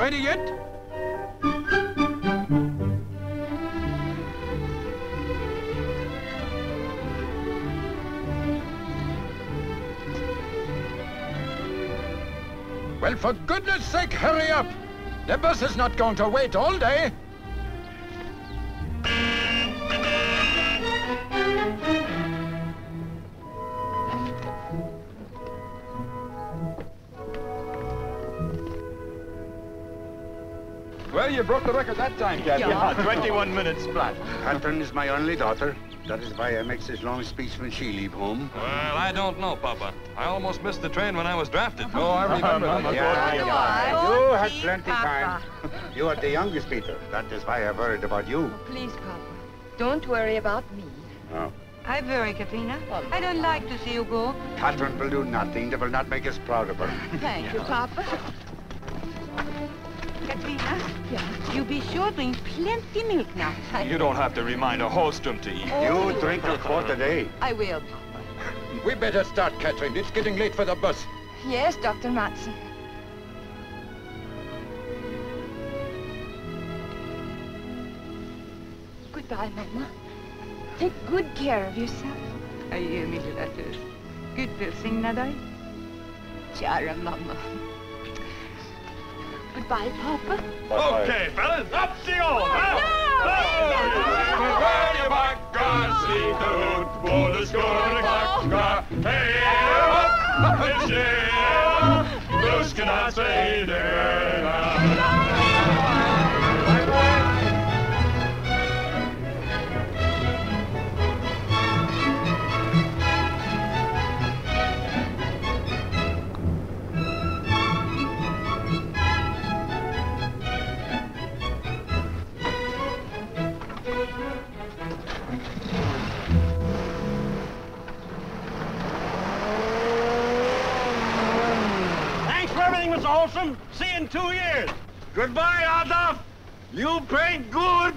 ready yet? Well, for goodness sake, hurry up! The bus is not going to wait all day. Well, you broke the record that time, Captain. Yeah, 21 minutes flat. Cotten is my only daughter. That is why I make this long speech when she leave home. Well, I don't know, Papa. I almost missed the train when I was drafted. Oh, I remember that. You had plenty time. You are the youngest, Peter. That is why I worried about you. Oh, please, Papa. Don't worry about me. Oh. I worry, Katrina. I don't like to see you go. Cotten will do nothing that will not make us proud of her. Thank you, Papa. Katrina, you be sure drink plenty milk now. You don't have to remind a Holstrom to eat. You drink a quart a day. I will, Papa. We better start, Catherine. It's getting late for the bus. Yes, Dr. Matson. Goodbye, Mama. Take good care of yourself. Adjö, min lilla tös. Gud välsigna dig. Kära mamma. Goodbye, Papa. Okay, fellas, up the old, Välj backar, sliter ut, både skål och kacka. Hej upp, en tjej, buskarna säger Mr. Holstrom. See you in 2 years. Goodbye, Adolf. You paint good.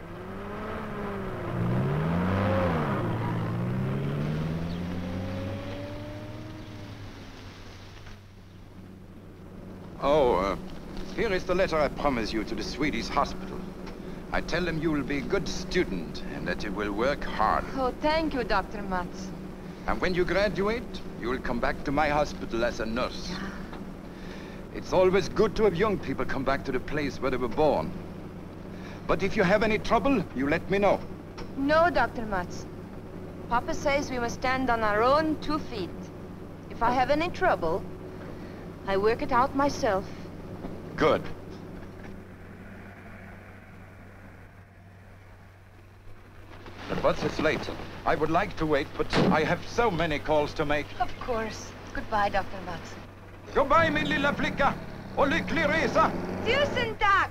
Here is the letter I promised you to the Swedish hospital. I tell them you will be a good student and that you will work hard. Oh, thank you, Dr. Matson. And when you graduate, you will come back to my hospital as a nurse. It's always good to have young people come back to the place where they were born. But if you have any trouble, you let me know. No, Dr. Matson. Papa says we must stand on our own 2 feet. If I have any trouble, I work it out myself. Good. The bus is late. I would like to wait, but I have so many calls to make. Of course. Goodbye, Dr. Matson. Goodbye, min lilla flicka. Och lycklig resa. Tusen tack!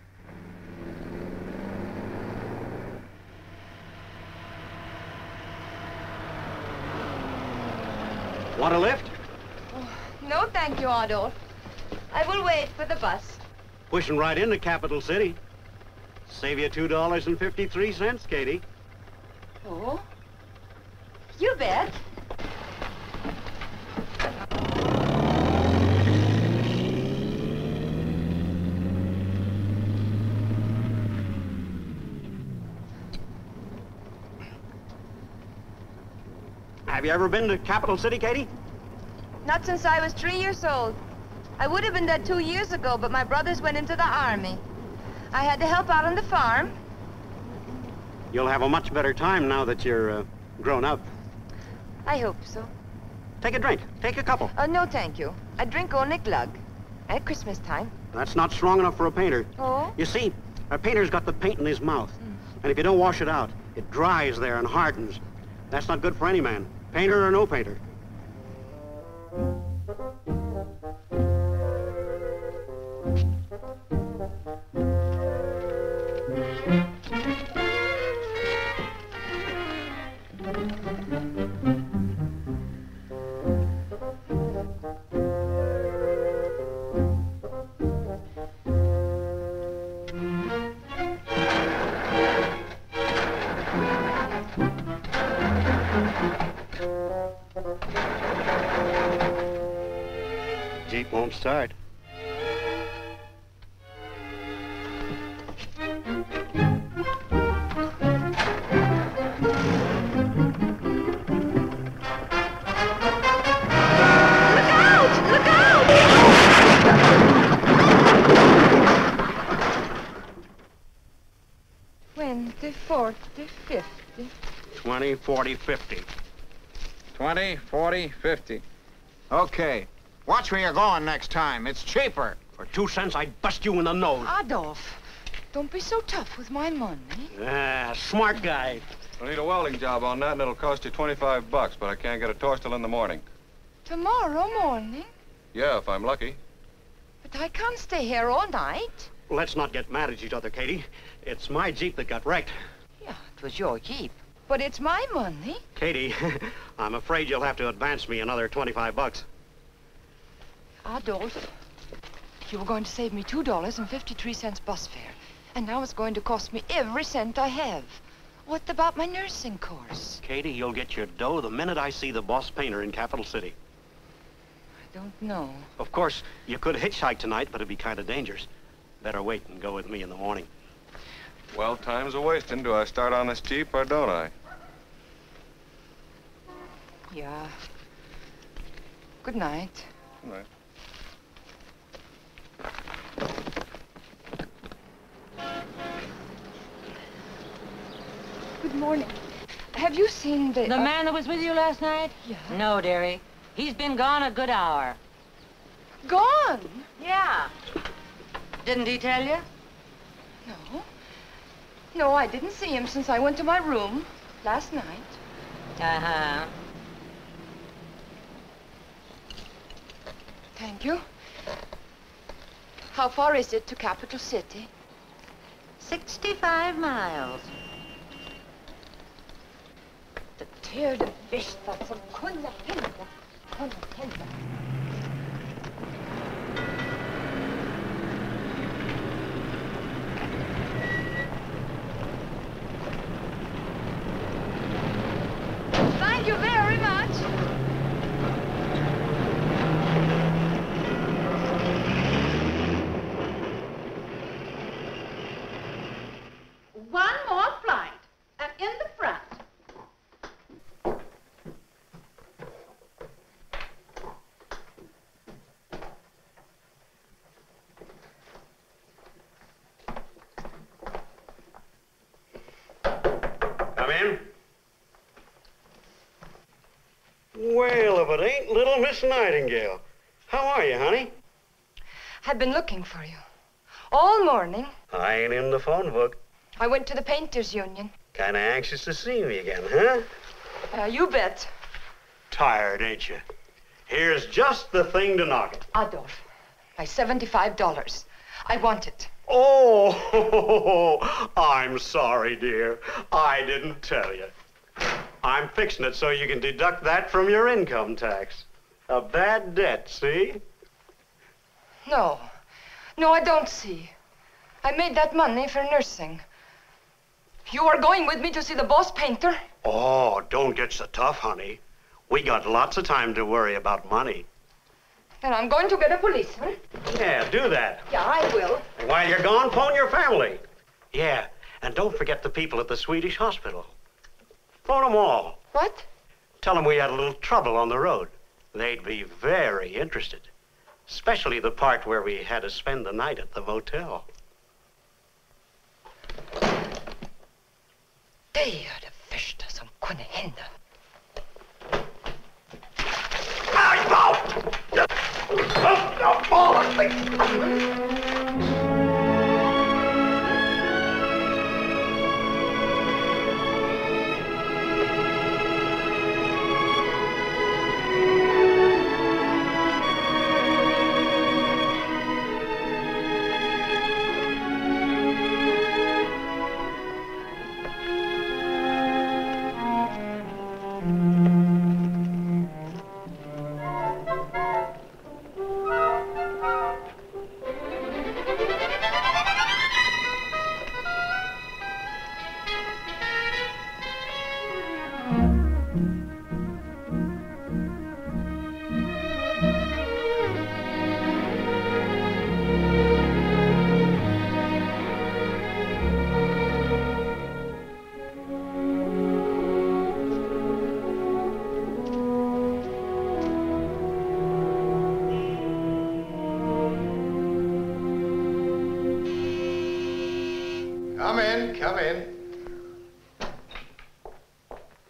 Want a lift? Oh, no, thank you, Adolf. I will wait for the bus. Pushing right into Capital City. Save you $2.53, Katie. Oh? You bet. Have you ever been to Capital City, Katie? Not since I was 3 years old. I would have been there 2 years ago, but my brothers went into the army. I had to help out on the farm. You'll have a much better time now that you're grown up. I hope so. Take a drink. Take a couple. No, thank you. I drink only glug. At Christmas time. That's not strong enough for a painter. Oh? You see, a painter's got the paint in his mouth. And if you don't wash it out, it dries there and hardens. That's not good for any man, painter or no painter. Jeep won't start. 20, 40, 50. 20, 40, 50. Okay. Watch where you're going next time. It's cheaper. For 2 cents, I'd bust you in the nose. Adolf, don't be so tough with my money. Ah, smart guy. I need a welding job on that, and it'll cost you 25 bucks, but I can't get a torch till in the morning. Tomorrow morning? Yeah, if I'm lucky. But I can't stay here all night. Let's not get mad at each other, Katie. It's my Jeep that got wrecked. Yeah, it was your Jeep. But it's my money. Katie, I'm afraid you'll have to advance me another 25 bucks. Adolf, you were going to save me $2.53 bus fare. And now it's going to cost me every cent I have. What about my nursing course? Katie, you'll get your dough the minute I see the boss painter in Capital City. I don't know. Of course, you could hitchhike tonight, but it'd be kind of dangerous. Better wait and go with me in the morning. Well, time's a-wasting. Do I start on this Jeep or don't I? Yeah. Good night. Good night. Good morning. Have you seen the... The man that was with you last night? Yeah. No, dearie. He's been gone a good hour. Gone? Yeah. Didn't he tell you? No. No, I didn't see him since I went to my room last night. Uh-huh. Thank you. How far is it to Capital City? 65 miles. Det är det bästa som kunde hända. Thank you very much. One more flight, and in the front. Come in. Well, if it ain't little Miss Nightingale. How are you, honey? I've been looking for you all morning. I ain't in the phone book. I went to the Painters Union. Kind of anxious to see me again, huh? You bet. Tired, ain't you? Here's just the thing to knock it. Adolf, my $75. I want it. Oh, I'm sorry, dear. I didn't tell you. I'm fixing it so you can deduct that from your income tax. A bad debt, see? No. No, I don't see. I made that money for nursing. You are going with me to see the boss painter? Oh, don't get so tough, honey. We got lots of time to worry about money. Then I'm going to get a policeman. Yeah, do that. Yeah, I will. And while you're gone, phone your family. Yeah, and don't forget the people at the Swedish hospital. Phone them all. What? Tell them we had a little trouble on the road. They'd be very interested. Especially the part where we had to spend the night at the motel. Det är det värsta som kunde hända. Come in, come in.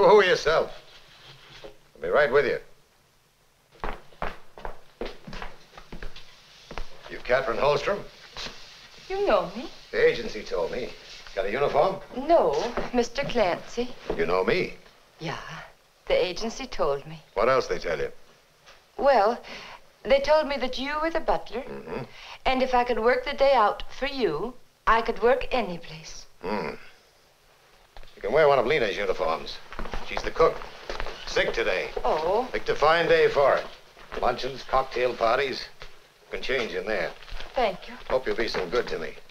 Yoo-hoo yourself. I'll be right with you. You Catherine Holstrom? You know me? The agency told me. Got a uniform? No, Mr. Clancy. You know me. Yeah, the agency told me. What else they tell you? Well, they told me that you were the butler, and if I could work the day out for you, I could work any place. You can wear one of Lena's uniforms. She's the cook. Sick today. Oh. Picked a fine day for it. Luncheons, cocktail parties. You can change in there. Thank you. Hope you'll be some good to me.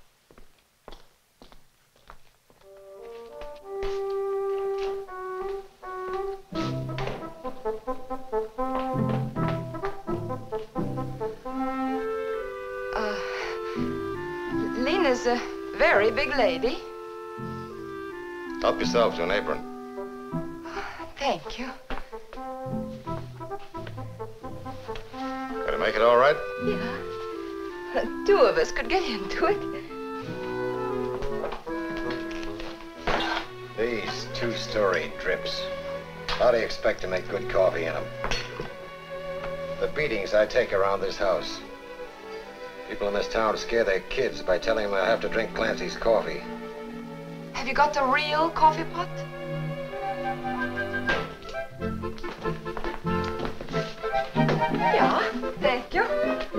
Lena's a very big lady. Help yourself to an apron. Thank you. Gonna make it all right? Yeah. Two of us could get into it. These two-story drips. How do you expect to make good coffee in them? The beatings I take around this house. People in this town scare their kids by telling them I have to drink Clancy's coffee. Have you got the real coffee pot? Yeah, thank you.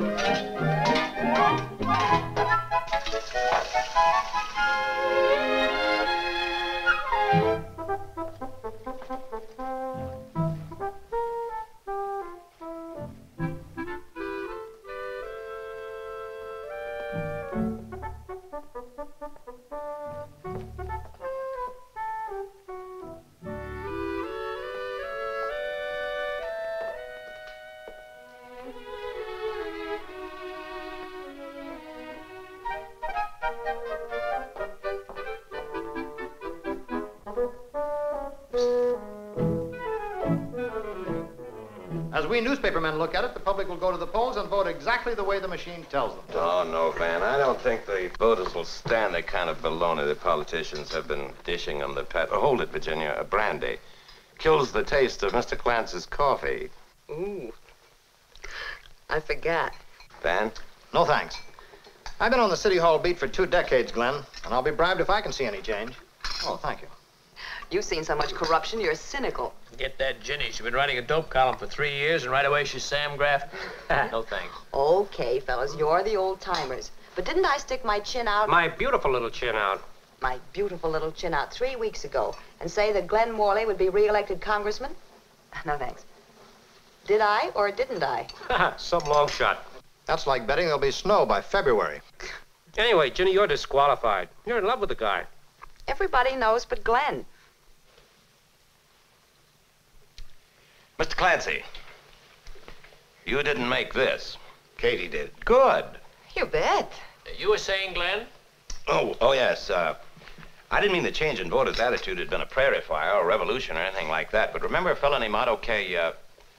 As we newspapermen look at it, the public will go to the polls and vote exactly the way the machine tells them. Oh, no, Van. I don't think the voters will stand the kind of baloney the politicians have been dishing them. Hold it, Virginia. A brandy kills the taste of Mr. Clancy's coffee. Ooh. I forgot. Van? No, thanks. I've been on the City Hall beat for 2 decades, Glenn, and I'll be bribed if I can see any change. Oh, thank you. You've seen so much corruption, you're cynical. Get that Ginny. She's been writing a dope column for 3 years, and right away she's Sam Graff. No thanks. Okay, fellas, you're the old-timers. But didn't I stick my chin out? My beautiful little chin out. My beautiful little chin out 3 weeks ago and say that Glenn Morley would be re-elected congressman? No, thanks. Did I or didn't I? Some long shot. That's like betting there'll be snow by February. Anyway, Ginny, you're disqualified. You're in love with the guy. Everybody knows but Glenn. Mr. Clancy, you didn't make this. Katie did. Good. You bet. You were saying, Glenn? Oh, yes. I didn't mean the change in voters' attitude had been a prairie fire or a revolution or anything like that. But remember a fellow named Otto K.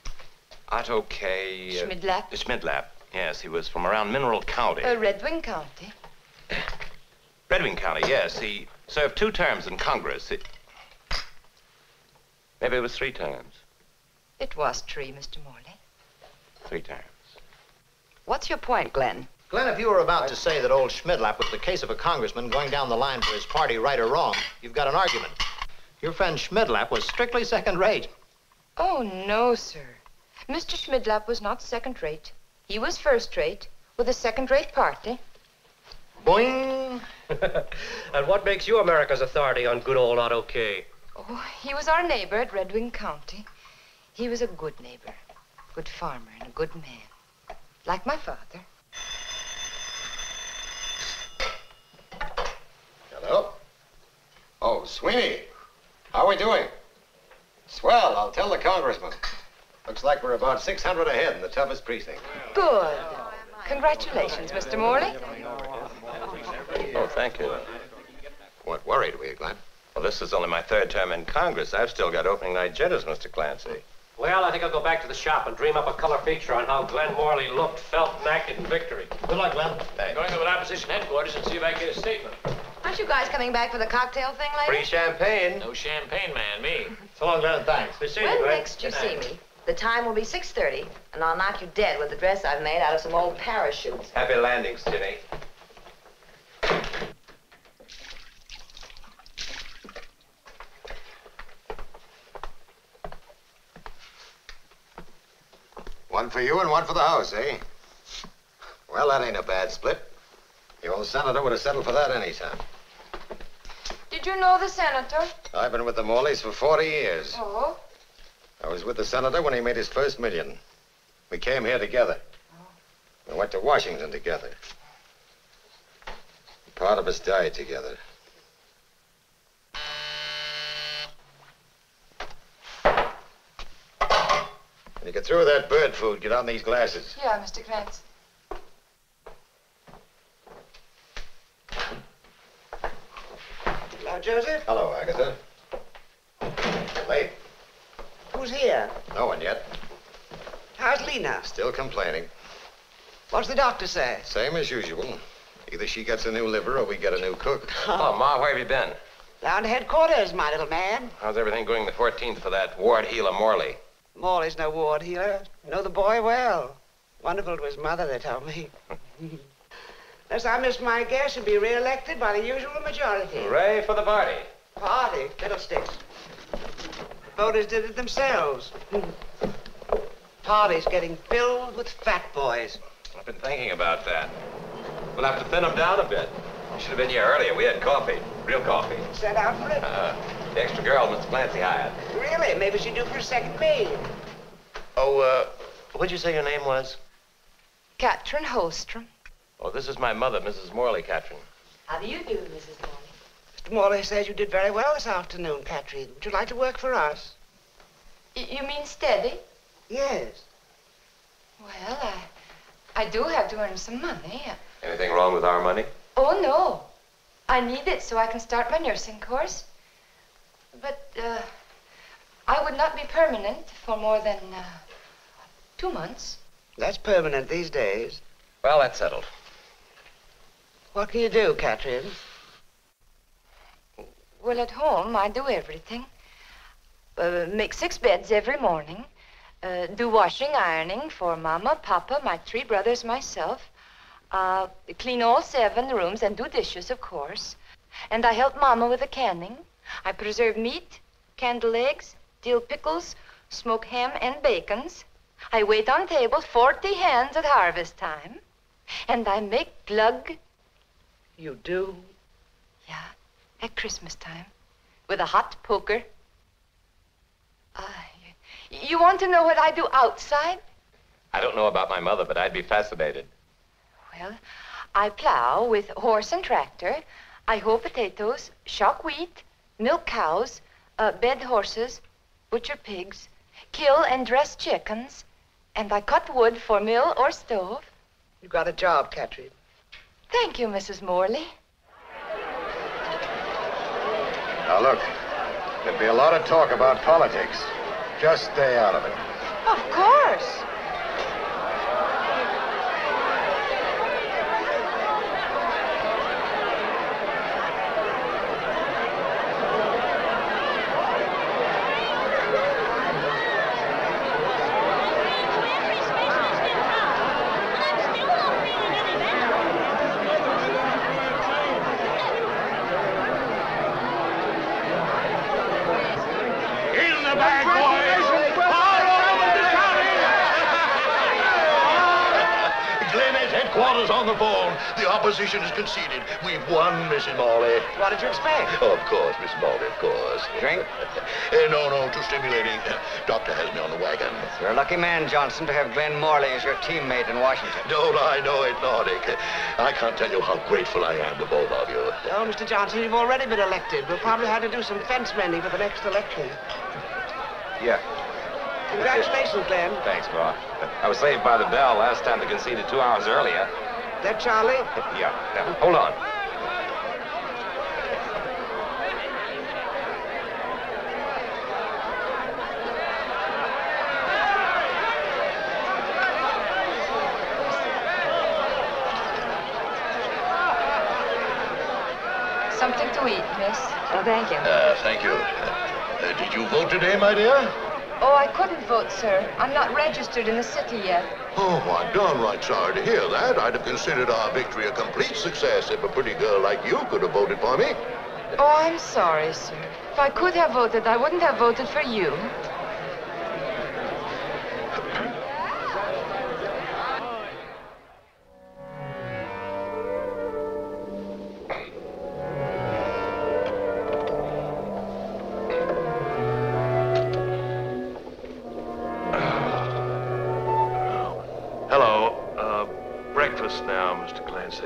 Schmidlap? Schmidlap. Yes, he was from around Mineral County. Red Wing County. Red Wing County, yes. He served 2 terms in Congress. Maybe it was 3 terms. It was 3, Mr. Morley. 3 terms. What's your point, Glenn? Glenn, if you were about to say that old Schmidlap was the case of a congressman going down the line for his party, right or wrong, you've got an argument. Your friend Schmidlap was strictly second-rate. Oh, no, sir. Mr. Schmidlap was not second-rate. He was first-rate, with a second-rate party. Boing! And what makes you America's authority on good old Otto K? Oh, he was our neighbor at Red Wing County. He was a good neighbor, good farmer, and a good man. Like my father. Hello? Oh, Sweeney. How are we doing? Swell, I'll tell the congressman. Looks like we're about 600 ahead in the toughest precinct. Good. Congratulations, Mr. Morley. Oh, thank you. Weren't worried, were you, Glenn? Well, this is only my 3rd term in Congress. I've still got opening night jitters, Mr. Clancy. Well, I think I'll go back to the shop and dream up a color feature on how Glenn Morley looked, felt, and acted in victory. Good luck, Glenn. I'm going to the opposition headquarters and see if I can get a statement. Aren't you guys coming back for the cocktail thing later? Free champagne. No champagne, man, me. So long, Glenn. Thanks. We see you, When Glenn. next you see me, the time will be 6:30, and I'll knock you dead with the dress I've made out of some old parachutes. Happy landings, Ginny. One for you and one for the house, eh? Well, that ain't a bad split. The old senator would have settled for that any time. Did you know the senator? I've been with the Morleys for 40 years. Oh? I was with the senator when he made his first million. We came here together. We went to Washington together. Part of us died together. When you get through with that bird food, get on these glasses. Yeah, Mr. Krantz. Hello, Joseph. Hello, Agatha. Late? Who's here? No one yet. How's Lena? Still complaining. What's the doctor say? Same as usual. Either she gets a new liver or we get a new cook. Oh, Ma, where have you been? Down to headquarters, my little man. How's everything going the 14th for that ward healer Morley? Morley's no ward healer. Know the boy well. Wonderful to his mother, they told me. Unless I miss my guess, he'll be re-elected by the usual majority. Hooray for the party. Party? Fiddlesticks. Voters did it themselves. Party's getting filled with fat boys. I've been thinking about that. We'll have to thin them down a bit. You should have been here earlier. We had coffee. Real coffee. Set out for it? The extra girl Mr. Clancy hired. Really? Maybe she'd do for a second maid. Oh, what'd you say your name was? Katrin Holstrom. Oh, this is my mother, Mrs. Morley, Katrin. How do you do, Mrs. Morley? Mr. Morley says you did very well this afternoon, Katrin. Would you like to work for us? You mean steady? Yes. Well, I do have to earn some money. Anything wrong with our money? Oh, no. I need it so I can start my nursing course. But, I would not be permanent for more than, 2 months. That's permanent these days. Well, that's settled. What can you do, Katrin? Well, at home, I do everything. Make 6 beds every morning. Do washing, ironing for Mama, Papa, my 3 brothers, myself. Clean all 7 rooms and do dishes, of course. And I help Mama with the canning. I preserve meat, candle eggs, dill pickles, smoke ham and bacons. I wait on table 40 hands at harvest time. And I make glug. You do? Yeah, at Christmas time. With a hot poker. You want to know what I do outside? I don't know about my mother, but I'd be fascinated. Well, I plow with horse and tractor. I hoe potatoes, shock wheat, milk cows, bed horses, butcher pigs, kill and dress chickens, and I cut wood for mill or stove. You got a job, Katrin. Thank you, Mrs. Morley. Now, look, there'd be a lot of talk about politics. Just stay out of it. Of course. On the phone. The opposition is conceded. We've won, Mrs. Morley. What did you expect? Oh, of course, Miss Morley, of course. Drink? No, too stimulating. Doctor has me on the wagon. You're a lucky man, Johnson, to have Glenn Morley as your teammate in Washington. Don't I know it, Nordic? I can't tell you how grateful I am to both of you. Oh, Mr. Johnson, you've already been elected. We'll probably have to do some fence mending for the next election. Yeah. Congratulations, Glenn. Thanks, Ma. I was saved by the bell last time they conceded 2 hours earlier. That Charlie? Yeah. Hold on. something to eat, miss. Oh, thank you. Thank you. Did you vote today, my dear? Oh, I couldn't vote, sir. I'm not registered in the city yet. Oh, I'm downright sorry to hear that. I'd have considered our victory a complete success if a pretty girl like you could have voted for me. Oh, I'm sorry, sir. If I could have voted, I wouldn't have voted for you. Hello. Breakfast now, Mr. Clancy.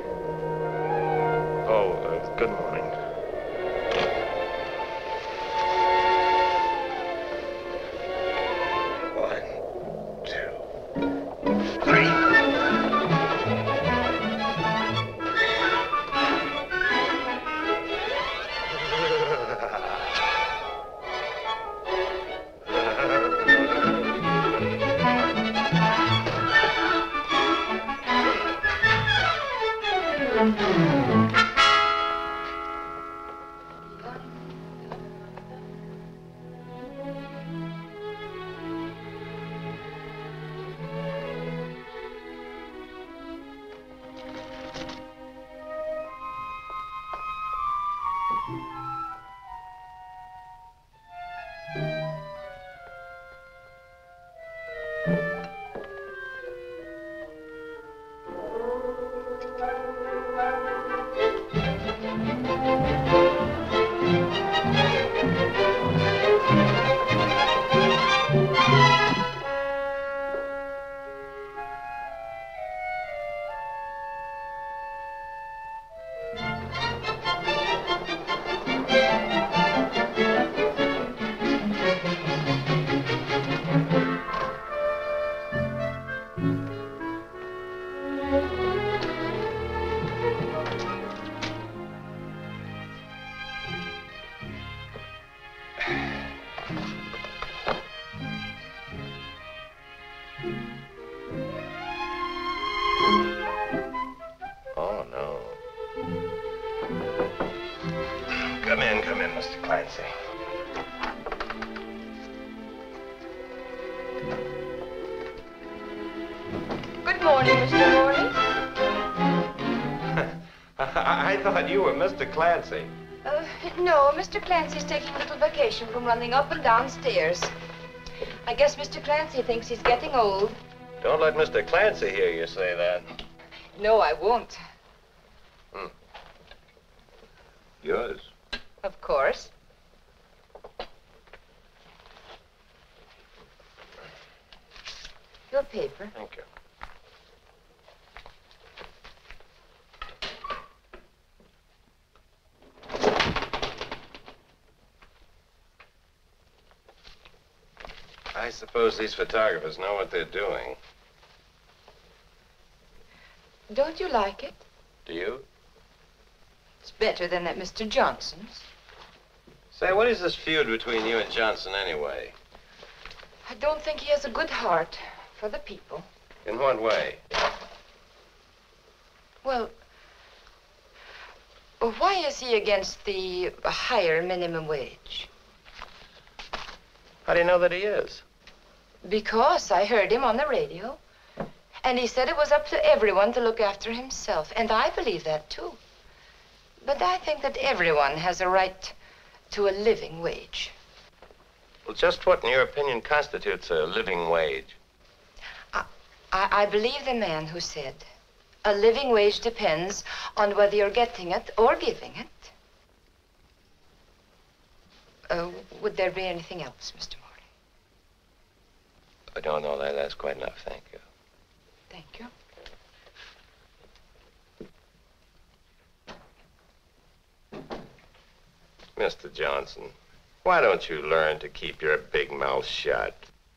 Oh, good morning. One, two, three. Oh, no. Come in, Mr. Clancy. Good morning, Mr. Morley. I thought you were Mr. Clancy. No, Mr. Clancy's taking a little vacation from running up and down stairs. I guess Mr. Clancy thinks he's getting old. Don't let Mr. Clancy hear you say that. No, I won't. Yours. Of course. Your paper. Thank you. I suppose these photographers know what they're doing. Don't you like it? Do you? It's better than at Mr. Johnson's. Say, what is this feud between you and Johnson anyway? I don't think he has a good heart for the people. In what way? Well, why is he against the higher minimum wage? How do you know that he is? Because I heard him on the radio. And he said it was up to everyone to look after himself. And I believe that, too. But I think that everyone has a right to a living wage. Well, just what, in your opinion, constitutes a living wage? I believe the man who said, a living wage depends on whether you're getting it or giving it. Would there be anything else, Mr. Morley? I don't know that. That's quite enough. Thank you. Thank you. Mr. Johnson, why don't you learn to keep your big mouth shut?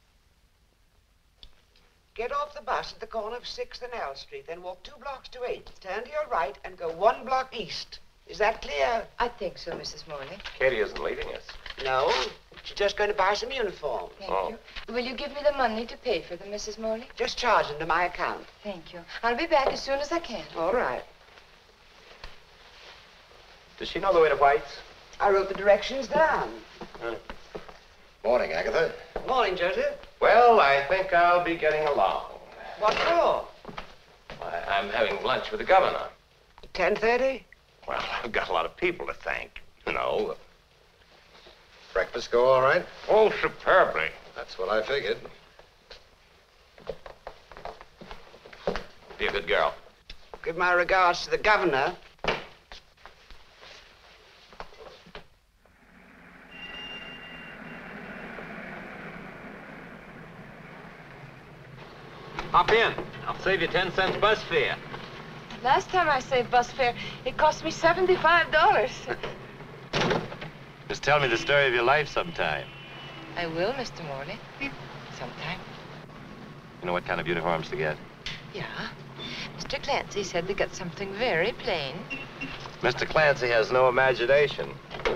Get off the bus at the corner of 6th and L Street, then walk 2 blocks to 8th. Turn to your right and go 1 block east. Is that clear? I think so, Mrs. Morley. Katie isn't leaving us. No, she's just going to buy some uniforms. Thank you. Will you give me the money to pay for them, Mrs. Morley? Just charge them to my account. Thank you. I'll be back as soon as I can. All right. Does she know the way to White's? I wrote the directions down. Morning, Agatha. Morning, Joseph. Well, I think I'll be getting along. What for? I'm having lunch with the governor. 10:30? Well, I've got a lot of people to thank, you know. Breakfast go all right? Oh, superbly. That's what I figured. Be a good girl. Give my regards to the governor. Hop in. I'll save you 10 cents bus fare. Last time I saved bus fare, it cost me $75. Just tell me the story of your life sometime. I will, Mr. Morley. Sometime. You know what kind of uniforms to get? Yeah. Mr. Clancy said to get something very plain. Mr. Clancy has no imagination.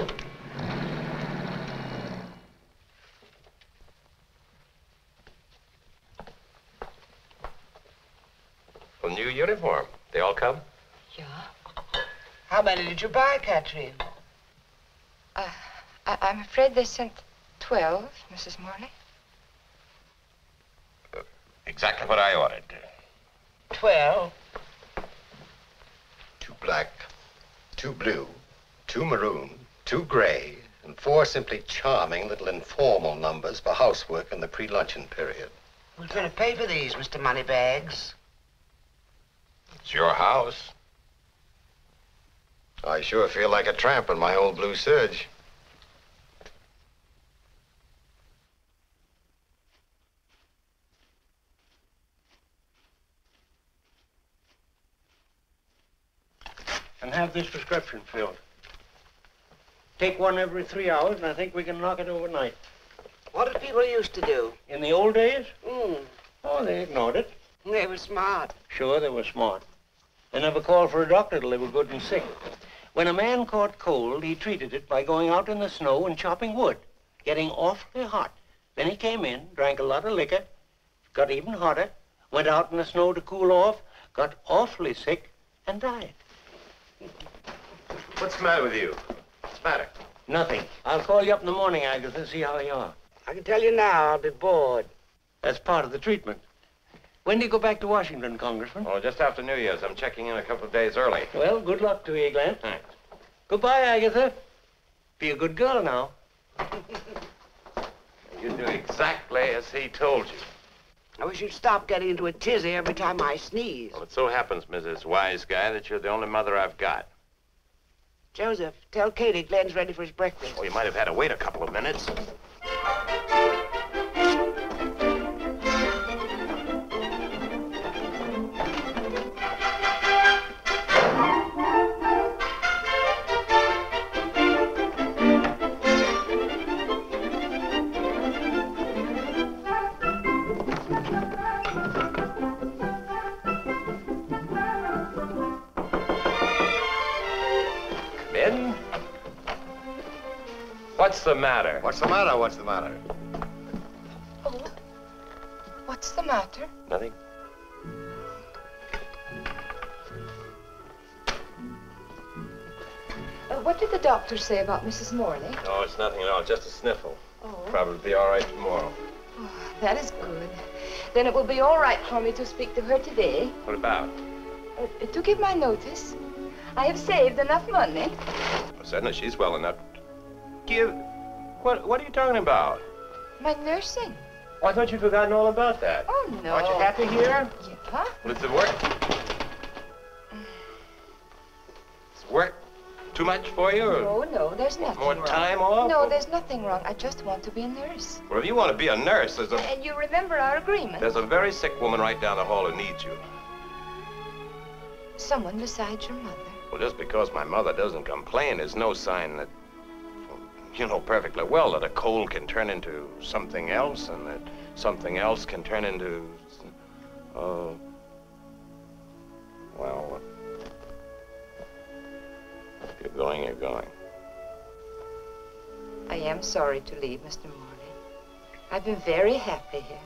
Well, new uniform. They all come? Yeah. How many did you buy, Catherine? I'm afraid they sent 12, Mrs. Morley. Exactly what I ordered. 12? 2 black, 2 blue, 2 maroon, 2 gray, and 4 simply charming little informal numbers for housework in the pre-luncheon period. Who's going to pay for these, Mr. Moneybags? It's your house. I sure feel like a tramp in my old blue serge. And have this prescription filled. Take one every 3 hours, and I think we can knock it overnight. What did people used to do? In the old days? Mm. Oh, they ignored it. They were smart. Sure, they were smart. They never called for a doctor till they were good and sick. When a man caught cold, he treated it by going out in the snow and chopping wood, getting awfully hot. Then he came in, drank a lot of liquor, got even hotter, went out in the snow to cool off, got awfully sick, and died. What's the matter with you? What's the matter? Nothing. I'll call you up in the morning, Agatha, see how you are. I can tell you now, I'll be bored. That's part of the treatment. When do you go back to Washington, Congressman? Oh, just after New Year's. I'm checking in a couple of days early. Well, good luck to you, Glenn. Thanks. Goodbye, Agatha. Be a good girl now. You do exactly as he told you. I wish you'd stop getting into a tizzy every time I sneeze. Well, it so happens, Mrs. Wise Guy, that you're the only mother I've got. Joseph, tell Katie Glenn's ready for his breakfast. Oh, you might have had to wait a couple of minutes. What's the matter? What's the matter? What's the matter? Oh, what's the matter? Nothing. What did the doctor say about Mrs. Morley? No, it's nothing at all. Just a sniffle. Oh. Probably be all right tomorrow. Oh, that is good. Then it will be all right for me to speak to her today. What about? To give my notice. I have saved enough money. Well, certainly she's well enough. Give? What are you talking about? My nursing. Oh, I thought you'd forgotten all about that. Oh, no. Aren't you happy here? Yeah. Well, is the work... Is work too much for you? No, no, there's nothing More wrong. time off? No, there's nothing wrong. I just want to be a nurse. Well, if you want to be a nurse, there's a... And you remember our agreement? There's a very sick woman right down the hall who needs you. Someone besides your mother? Well, just because my mother doesn't complain is no sign that... You know perfectly well that a cold can turn into something else, and that something else can turn into... Well, if you're going, you're going. I am sorry to leave, Mr. Morley. I've been very happy here.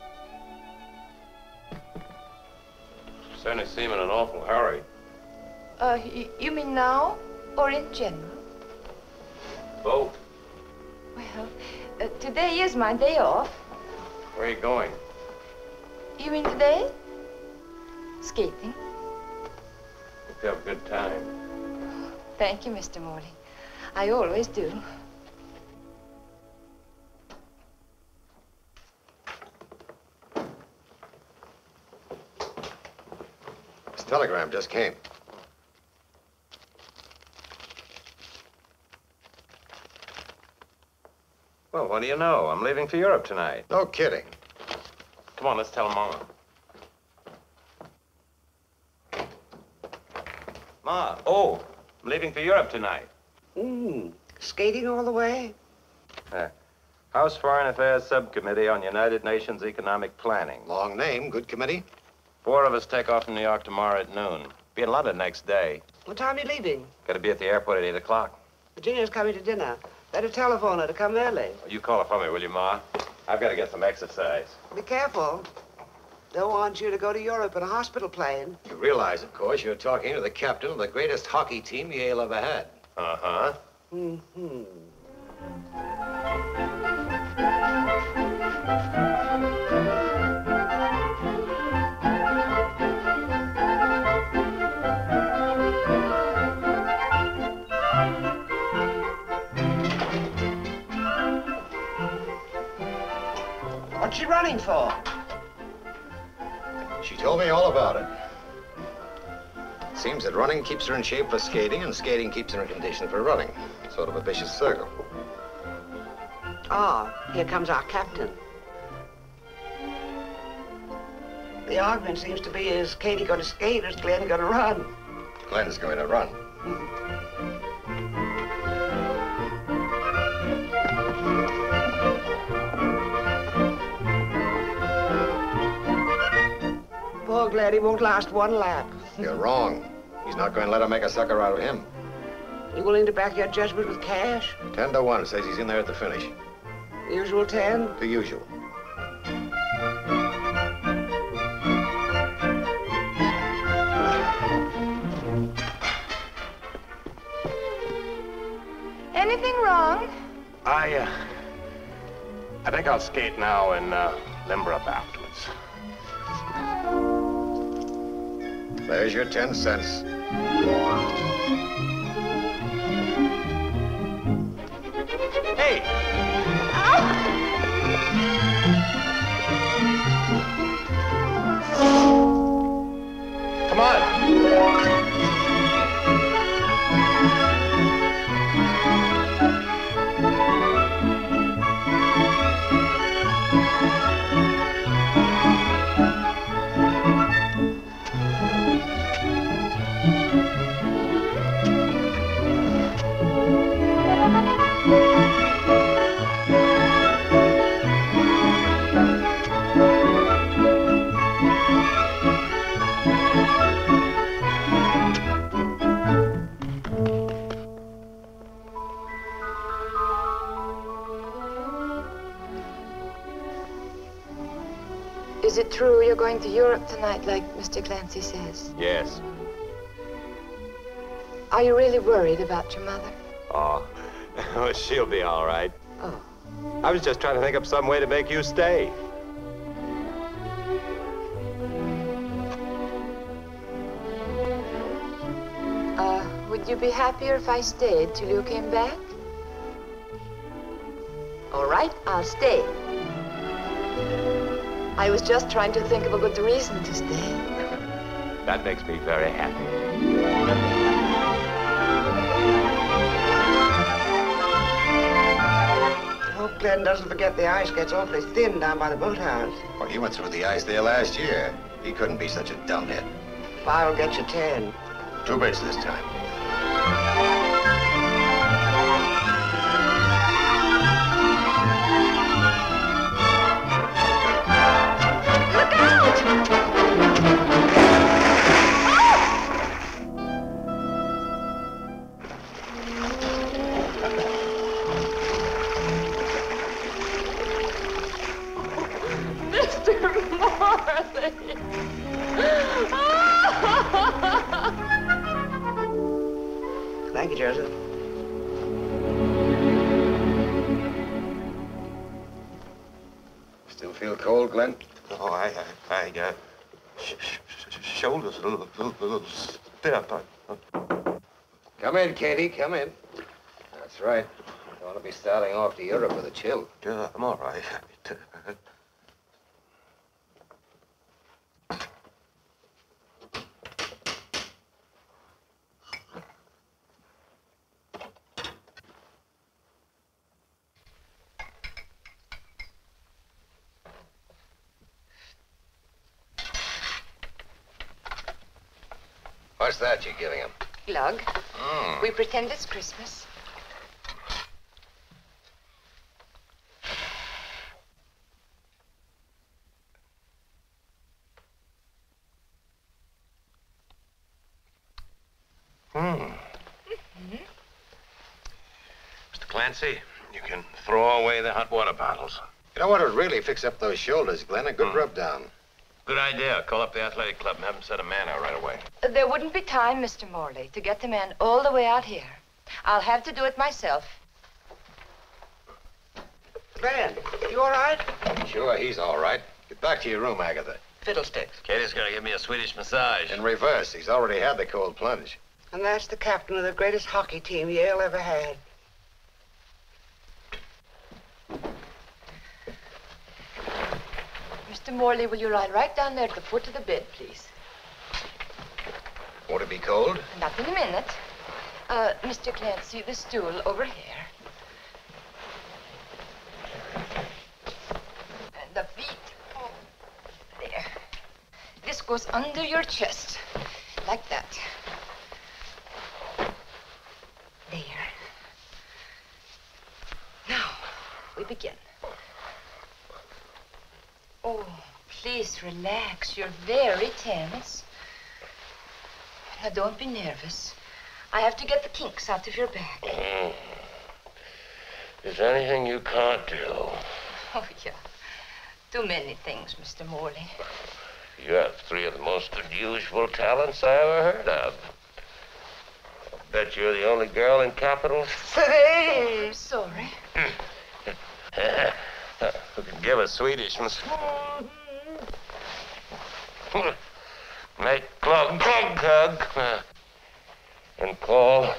Certainly seem in an awful hurry. You mean now or in general? Both. Well, today is my day off. Where are you going? You mean today? Skating. Hope you have a good time. Thank you, Mr. Morley. I always do. This telegram just came. Well, what do you know? I'm leaving for Europe tonight. No kidding. Come on, let's tell Mama. Ma, oh, I'm leaving for Europe tonight. Skating all the way? House Foreign Affairs Subcommittee on United Nations Economic Planning. Long name, good committee. 4 of us take off from New York tomorrow at noon. Be in London next day. What time are you leaving? Got to be at the airport at 8 o'clock. Virginia's coming to dinner. Better telephone her to come early. You call her for me, will you, Ma? I've got to get some exercise. Be careful. Don't want you to go to Europe in a hospital plane. You realize, of course, you're talking to the captain of the greatest hockey team Yale ever had. Uh-huh. Mm-hmm. What's she running for? She told me all about it. Seems that running keeps her in shape for skating, and skating keeps her in condition for running. Sort of a vicious circle. Ah, here comes our captain. The argument seems to be, is Katie going to skate or is Glenn going to run? Glenn's going to run. Poor Glenn, he won't last one lap. You're wrong. He's not going to let her make a sucker out of him. You willing to back your judgment with cash? 10 to 1 says he's in there at the finish. The usual 10? The usual. Anything wrong? I think I'll skate now and limber up afterwards. There's your 10 cents. Hey! Come on! Is it true you're going to Europe tonight, like Mr. Clancy says? Yes. Are you really worried about your mother? Oh, she'll be all right. Oh. I was just trying to think up some way to make you stay. Would you be happier if I stayed till you came back? All right, I'll stay. I was just trying to think of a good reason to stay. That makes me very happy. I hope Glenn doesn't forget the ice gets awfully thin down by the boathouse. Well, he went through the ice there last year. He couldn't be such a dumbhead. I'll get you 10. 2 bits this time. Thank you, Joseph. Still feel cold, Glenn? No, I got shoulders a little stiff. Come in, Katie, come in. That's right. You want to be starting off to Europe with a chill. Yeah, I'm all right. What's that you're giving him? Glug. Mm. We pretend it's Christmas. Mr. Clancy, you can throw away the hot water bottles. You know what would really fix up those shoulders, Glenn? A good rub down. Good idea. Call up the athletic club and have them set a man out right away. There wouldn't be time, Mr. Morley, to get the man all the way out here. I'll have to do it myself. Glenn, you all right? Sure, he's all right. Get back to your room, Agatha. Fiddlesticks. Katie's gonna give me a Swedish massage. In reverse. He's already had the cold plunge. And that's the captain of the greatest hockey team Yale ever had. Mr. Morley, will you lie right down there at the foot of the bed, please? Won't it be cold? Not in a minute. Mr. Clancy, the stool over here. And the feet. Oh, there. This goes under your chest, like that. There. Now, we begin. Oh, please relax. You're very tense. Now, don't be nervous. I have to get the kinks out of your back. Is there anything you can't do? Oh, yeah. Too many things, Mr. Morley. You have three of the most unusual talents I ever heard of. I bet you're the only girl in Capitol. I'm sorry. Who can give a Swedish massage? Make glug glug glug. And call.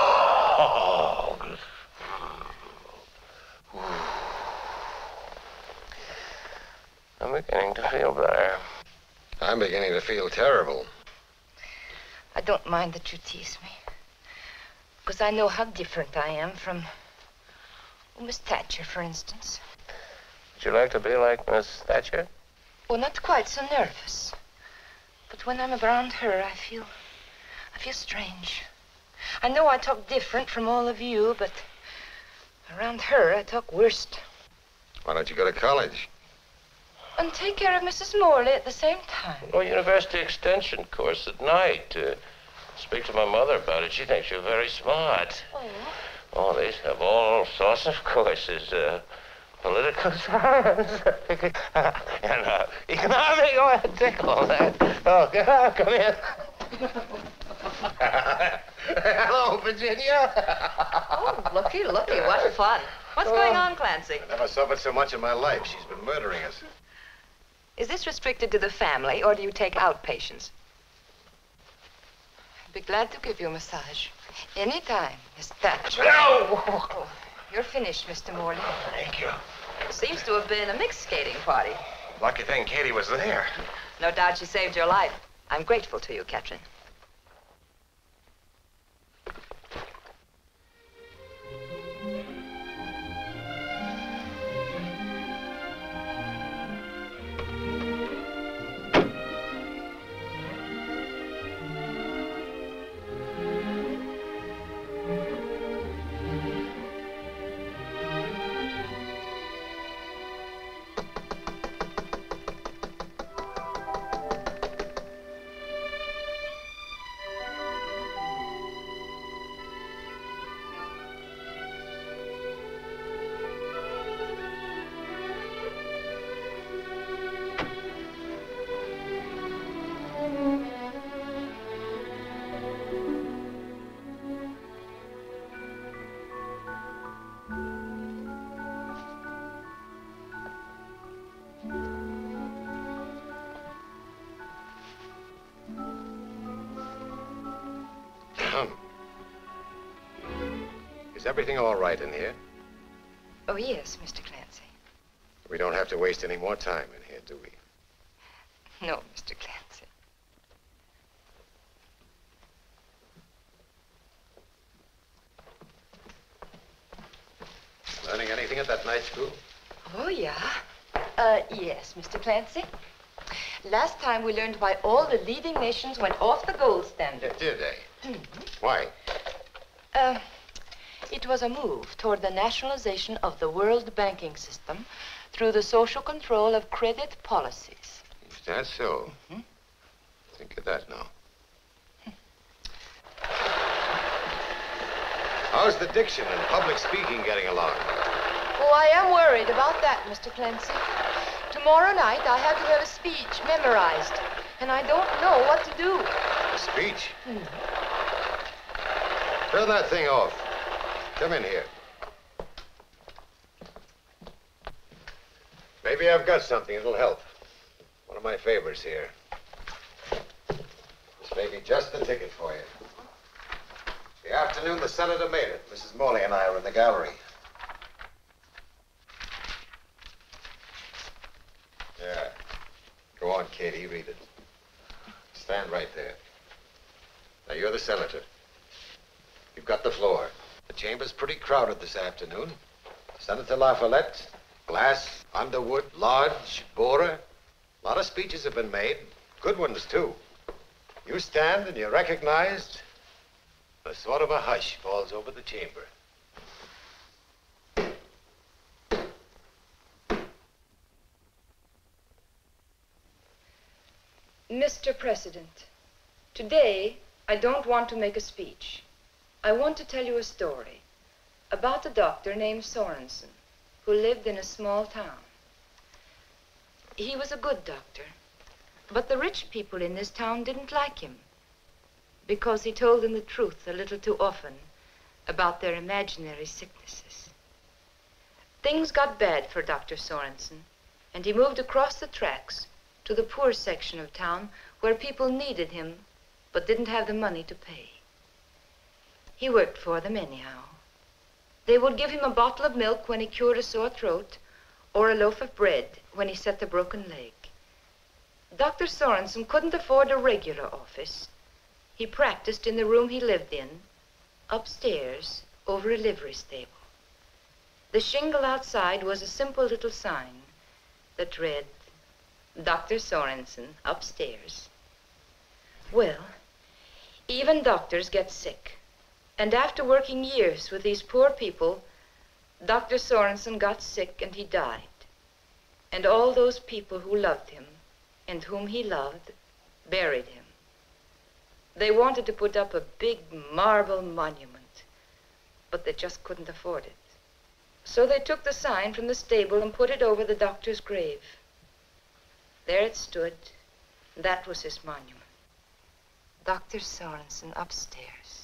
I'm beginning to feel better. I'm beginning to feel terrible. I don't mind that you tease me. Because I know how different I am from Miss Thatcher, for instance. Would you like to be like Miss Thatcher? Oh, not quite so nervous. But when I'm around her, I feel strange. I know I talk different from all of you, but around her, I talk worst. Why don't you go to college? And take care of Mrs. Morley at the same time. Oh, university extension course at night. Speak to my mother about it. She thinks you're very smart. Oh. Oh, they have all sorts of courses. Political science and economic. Oh, I tickle that. Oh, God, come in. Hello, Virginia. Oh, looky, what fun. What's going on, Clancy? I never suffered so much in my life. She's been murdering us. Is this restricted to the family, or do you take out patients? I'd be glad to give you a massage. Anytime, Miss Thatcher. No! Oh, you're finished, Mr. Morley. Thank you. Seems to have been a mixed skating party. Lucky thing Katie was there. No doubt she saved your life. I'm grateful to you, Captain. Is everything all right in here? Oh, yes, Mr. Clancy. We don't have to waste any more time in here, do we? No, Mr. Clancy. Learning anything at that night school? Oh, yeah. Yes, Mr. Clancy. Last time we learned why all the leading nations went off the gold standard. Did they? Why? It was a move toward the nationalization of the world banking system through the social control of credit policies. Is that so? Think of that now. How's the diction and public speaking getting along? Oh, I am worried about that, Mr. Clancy. Tomorrow night I have to have a speech memorized, and I don't know what to do. A speech? Turn that thing off. Come in here. Maybe I've got something that'll help. One of my favors here. This may be just the ticket for you. The afternoon the senator made it. Mrs. Morley and I are in the gallery. Yeah. Go on, Katie, read it. Stand right there. Now, you're the senator. You've got the floor. The chamber's pretty crowded this afternoon. Senator LaFollette, Glass, Underwood, Lodge, Borer. A lot of speeches have been made. Good ones, too. You stand and you're recognized. A sort of a hush falls over the chamber. Mr. President, today I don't want to make a speech. I want to tell you a story about a doctor named Sorensen who lived in a small town. He was a good doctor, but the rich people in this town didn't like him because he told them the truth a little too often about their imaginary sicknesses. Things got bad for Dr. Sorensen, and he moved across the tracks to the poor section of town where people needed him but didn't have the money to pay. He worked for them anyhow. They would give him a bottle of milk when he cured a sore throat or a loaf of bread when he set a broken leg. Dr. Sorensen couldn't afford a regular office. He practiced in the room he lived in, upstairs over a livery stable. The shingle outside was a simple little sign that read, Dr. Sorensen, upstairs. Well, even doctors get sick. And after working years with these poor people, Dr. Sorensen got sick and he died. And all those people who loved him and whom he loved buried him. They wanted to put up a big marble monument, but they just couldn't afford it. So they took the sign from the stable and put it over the doctor's grave. There it stood. That was his monument. Dr. Sorensen, upstairs.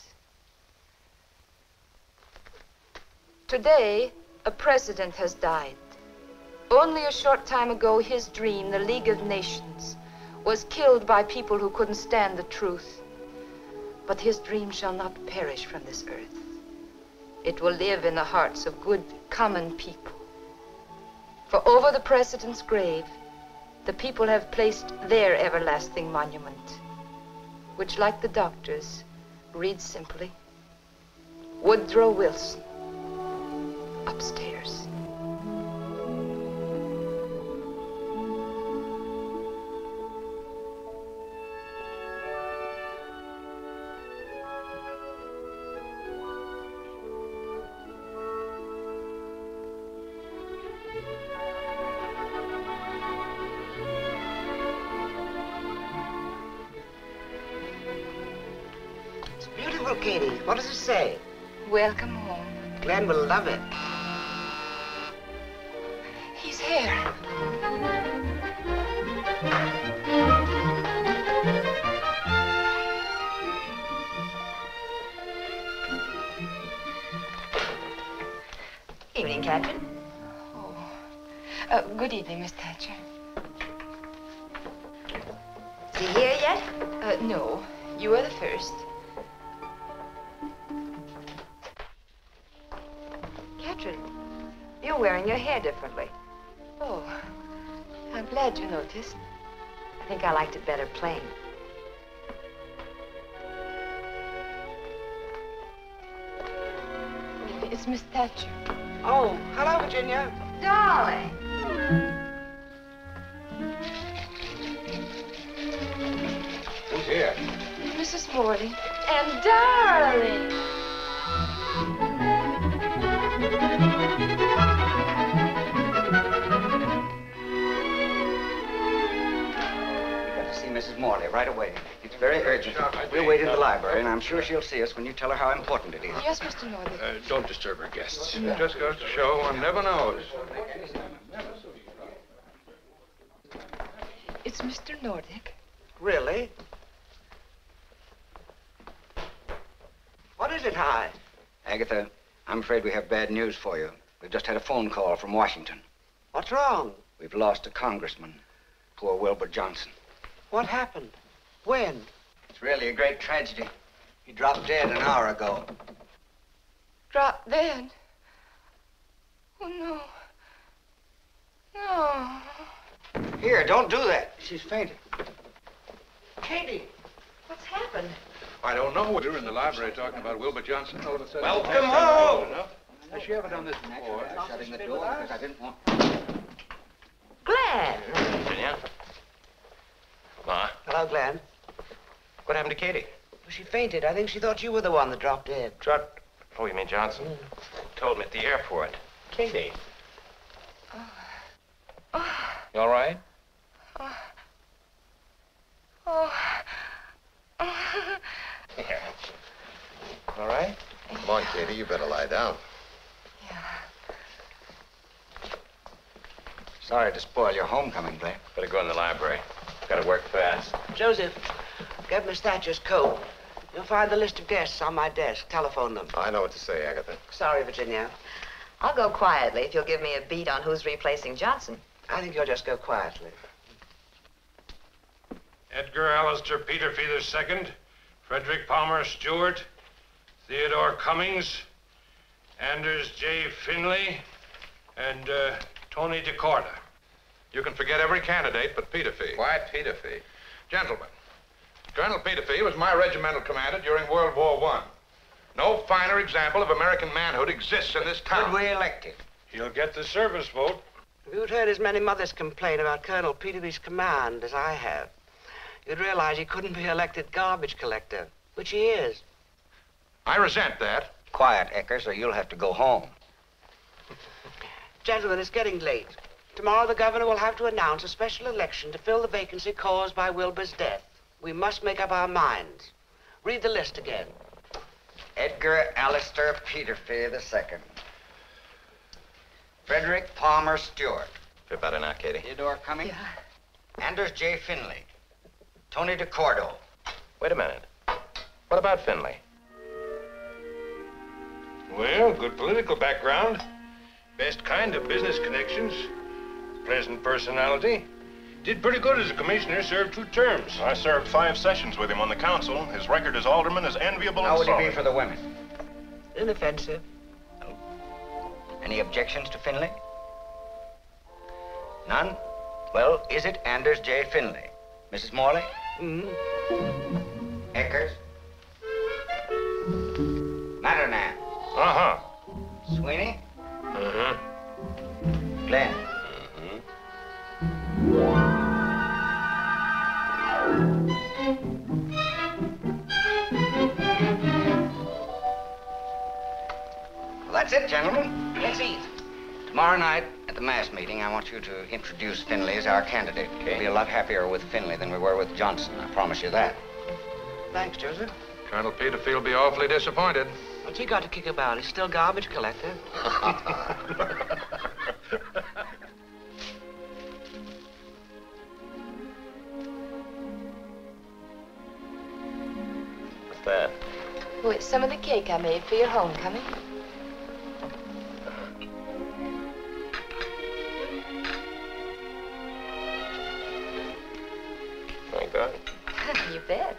Today, a president has died. Only a short time ago, his dream, the League of Nations, was killed by people who couldn't stand the truth. But his dream shall not perish from this earth. It will live in the hearts of good, common people. For over the president's grave, the people have placed their everlasting monument, which, like the doctor's, reads simply, Woodrow Wilson, upstairs. It's beautiful, Katie. What does it say? Welcome home. Glenn will love it. He's here. Evening, Catherine. Good evening, Miss Thatcher. Is he here yet? No. You are the first. You're wearing your hair differently. Oh, I'm glad you noticed. I think I liked it better plain. It's Miss Thatcher. Oh, hello, Virginia. Darling. Who's here? Mrs. Morley. And darling. See Mrs. Morley right away. It's very urgent. We'll wait in the library, and I'm sure she'll see us when you tell her how important it is. Yes, Mr. Northern. Don't disturb our guests. It just goes to show one never knows. It's Mr. Nordic. Really? What is it, Hi? Agatha, I'm afraid we have bad news for you. We've just had a phone call from Washington. What's wrong? We've lost a congressman. Poor Wilbur Johnson. What happened? When? It's really a great tragedy. He dropped dead an hour ago. Drop dead. Oh, no. No. Here, don't do that. She's fainted. Katie. What's happened? I don't know. We were in the library talking about Wilbur Johnson. All of a sudden, Welcome home. Has she ever done this before? Shutting the door because I didn't want... Glenn. Virginia? Ma, Hello, Glenn. what happened to Katie? Well, she fainted. I think she thought you were the one that dropped dead. Oh, you mean Johnson? Told me at the airport. Katie. You all right? Here. All right? Come on, Katie, you better lie down. Sorry to spoil your homecoming, Glenn. Better go in the library. Gotta work fast. Joseph, get Miss Thatcher's coat. You'll find the list of guests on my desk. Telephone them. I know what to say, Agatha. Sorry, Virginia. I'll go quietly if you'll give me a beat on who's replacing Johnson. I think you'll just go quietly. Edgar Allister Peterfee II, Frederick Palmer Stewart, Theodore Cummings, Anders J. Finley, and Tony DeCorda. You can forget every candidate but Peterfee. Why Peterfee? Gentlemen, Colonel Peterfee was my regimental commander during World War I. No finer example of American manhood exists in this town. Could we elect him? He'll get the service vote. If you'd heard as many mothers complain about Colonel Peterfee's command as I have, you'd realize he couldn't be elected garbage collector, which he is. I resent that. Quiet, Eckers, or you'll have to go home. Gentlemen, it's getting late. Tomorrow the governor will have to announce a special election to fill the vacancy caused by Wilbur's death. We must make up our minds. Read the list again. Edgar Allister Peterfee II. Frederick Palmer Stewart. Feel better now, Katie? Theodore Cummings. Anders J. Finley. Tony DeCordo. Wait a minute. What about Finley? Well, good political background. Best kind of business connections. Pleasant personality. Did pretty good as a commissioner, served 2 terms. I served 5 sessions with him on the council. His record as alderman is enviable How and would solid. he be for the women? Inoffensive. Any objections to Finley? None? Well, is it Anders J. Finley? Mrs. Morley? Mm-hmm. Eckers? Matternan? Uh-huh. Sweeney? Mm-hmm. Glenn? Well, that's it, gentlemen. Let's eat. Tomorrow night at the mass meeting, I want you to introduce Finley as our candidate. We'll be a lot happier with Finley than we were with Johnson. I promise you that. Thanks, Joseph. Colonel Peterfee will be awfully disappointed. What's he got to kick about? He's still garbage collector. What's that? Oh, it's some of the cake I made for your homecoming. Thank God. You bet.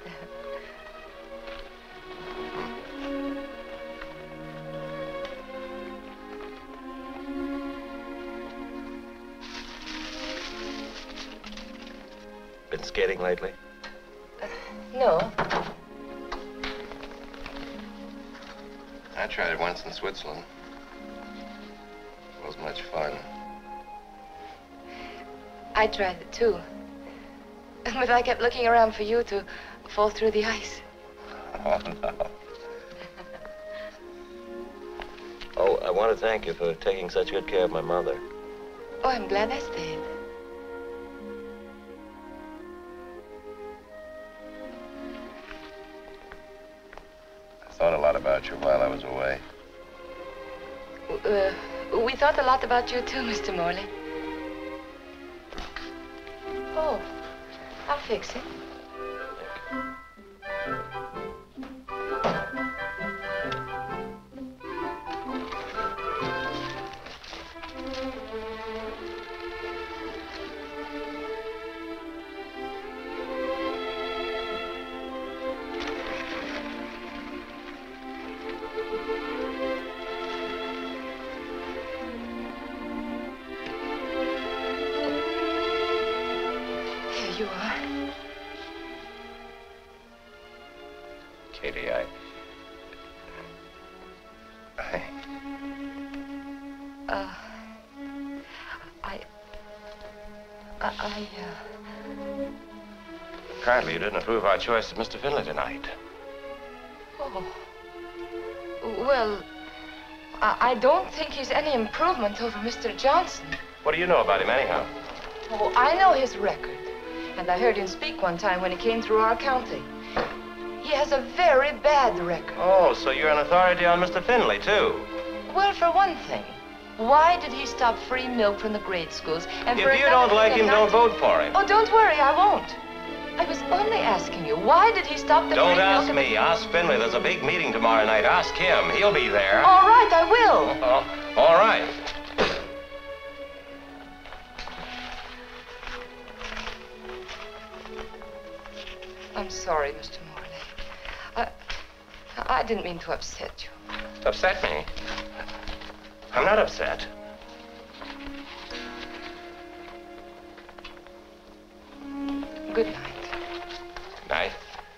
Been skating lately? No. I tried it once in Switzerland. It wasn't much fun. I tried it too. But I kept looking around for you to fall through the ice. Oh, no. Oh, I want to thank you for taking such good care of my mother. Oh, I'm glad I stayed. I thought a lot about you while I was away. We thought a lot about you too, Mr. Morley. Oh, I'll fix it. You are. Katie, Apparently you didn't approve our choice of Mr. Finley tonight. Oh. Well, I don't think he's any improvement over Mr. Johnson. What do you know about him anyhow? Oh, I know his record. And I heard him speak one time when he came through our county. He has a very bad record. Oh, so you're an authority on Mr. Finley, too? Well, for one thing, why did he stop free milk from the grade schools? And If you don't like him, don't vote for him. Oh, don't worry, I won't. I was only asking you, why did he stop the Don't free milk? ask me. Ask Finley. There's a big meeting tomorrow night. Ask him. He'll be there. All right, I will. Oh, all right. I'm sorry, Mr. Morley. I didn't mean to upset you. Upset me? I'm not upset. Good night. Night.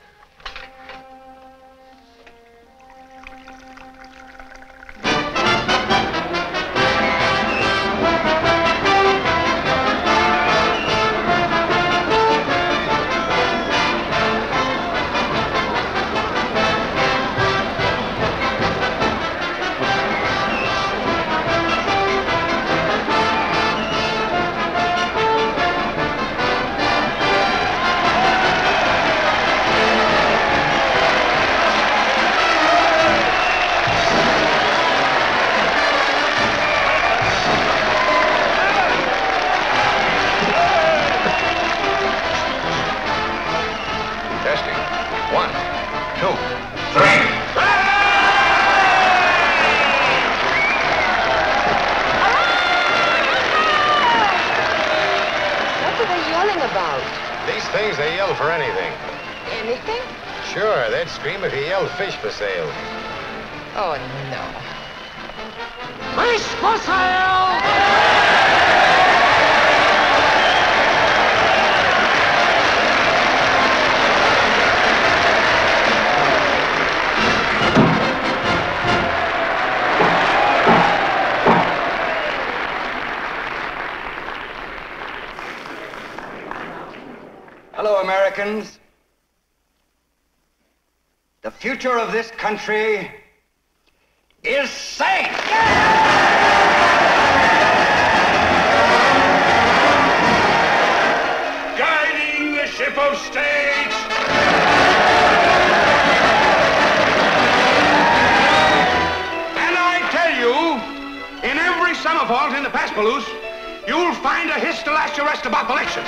Scream if you yelled fish for sale. Oh, no. Fish for sale! Hello, Americans. The future of this country is safe! Guiding the ship of state! And I tell you, in every summer vault in the Paspalus, you'll find a hist to last your rest about the election.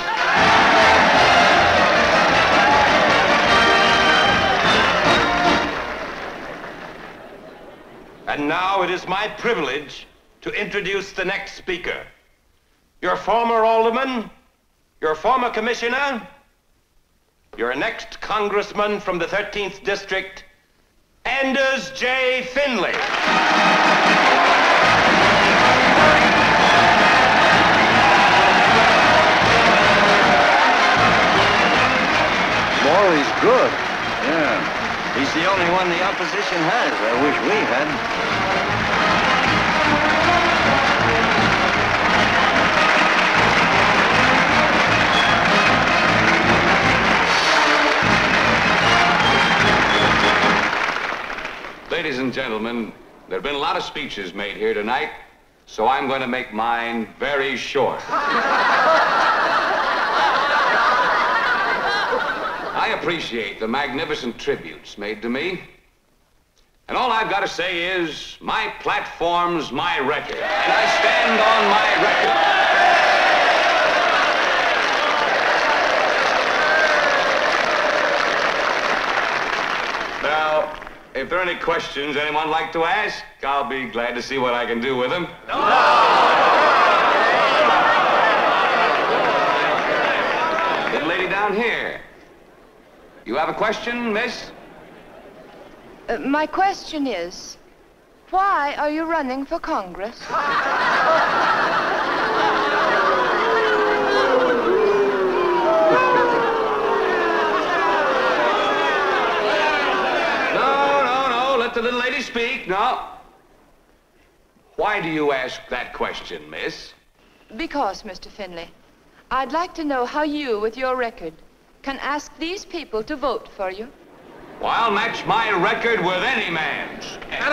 And now it is my privilege to introduce the next speaker. Your former alderman, your former commissioner, your next congressman from the 13th District, Anders J. Finley. Morley's good. Yeah. He's the only one the opposition has. I wish we had. Ladies and gentlemen, there have been a lot of speeches made here tonight, so I'm going to make mine very short. I appreciate the magnificent tributes made to me. And all I've got to say is, my platform's my record, and I stand on my record. Now, if there are any questions anyone would like to ask, I'll be glad to see what I can do with them. Little lady down here. You have a question, miss? My question is, why are you running for Congress? Let the little lady speak. No. Why do you ask that question, miss? Because, Mr. Finley, I'd like to know how you, with your record, can ask these people to vote for you. Well, I'll match my record with any man's.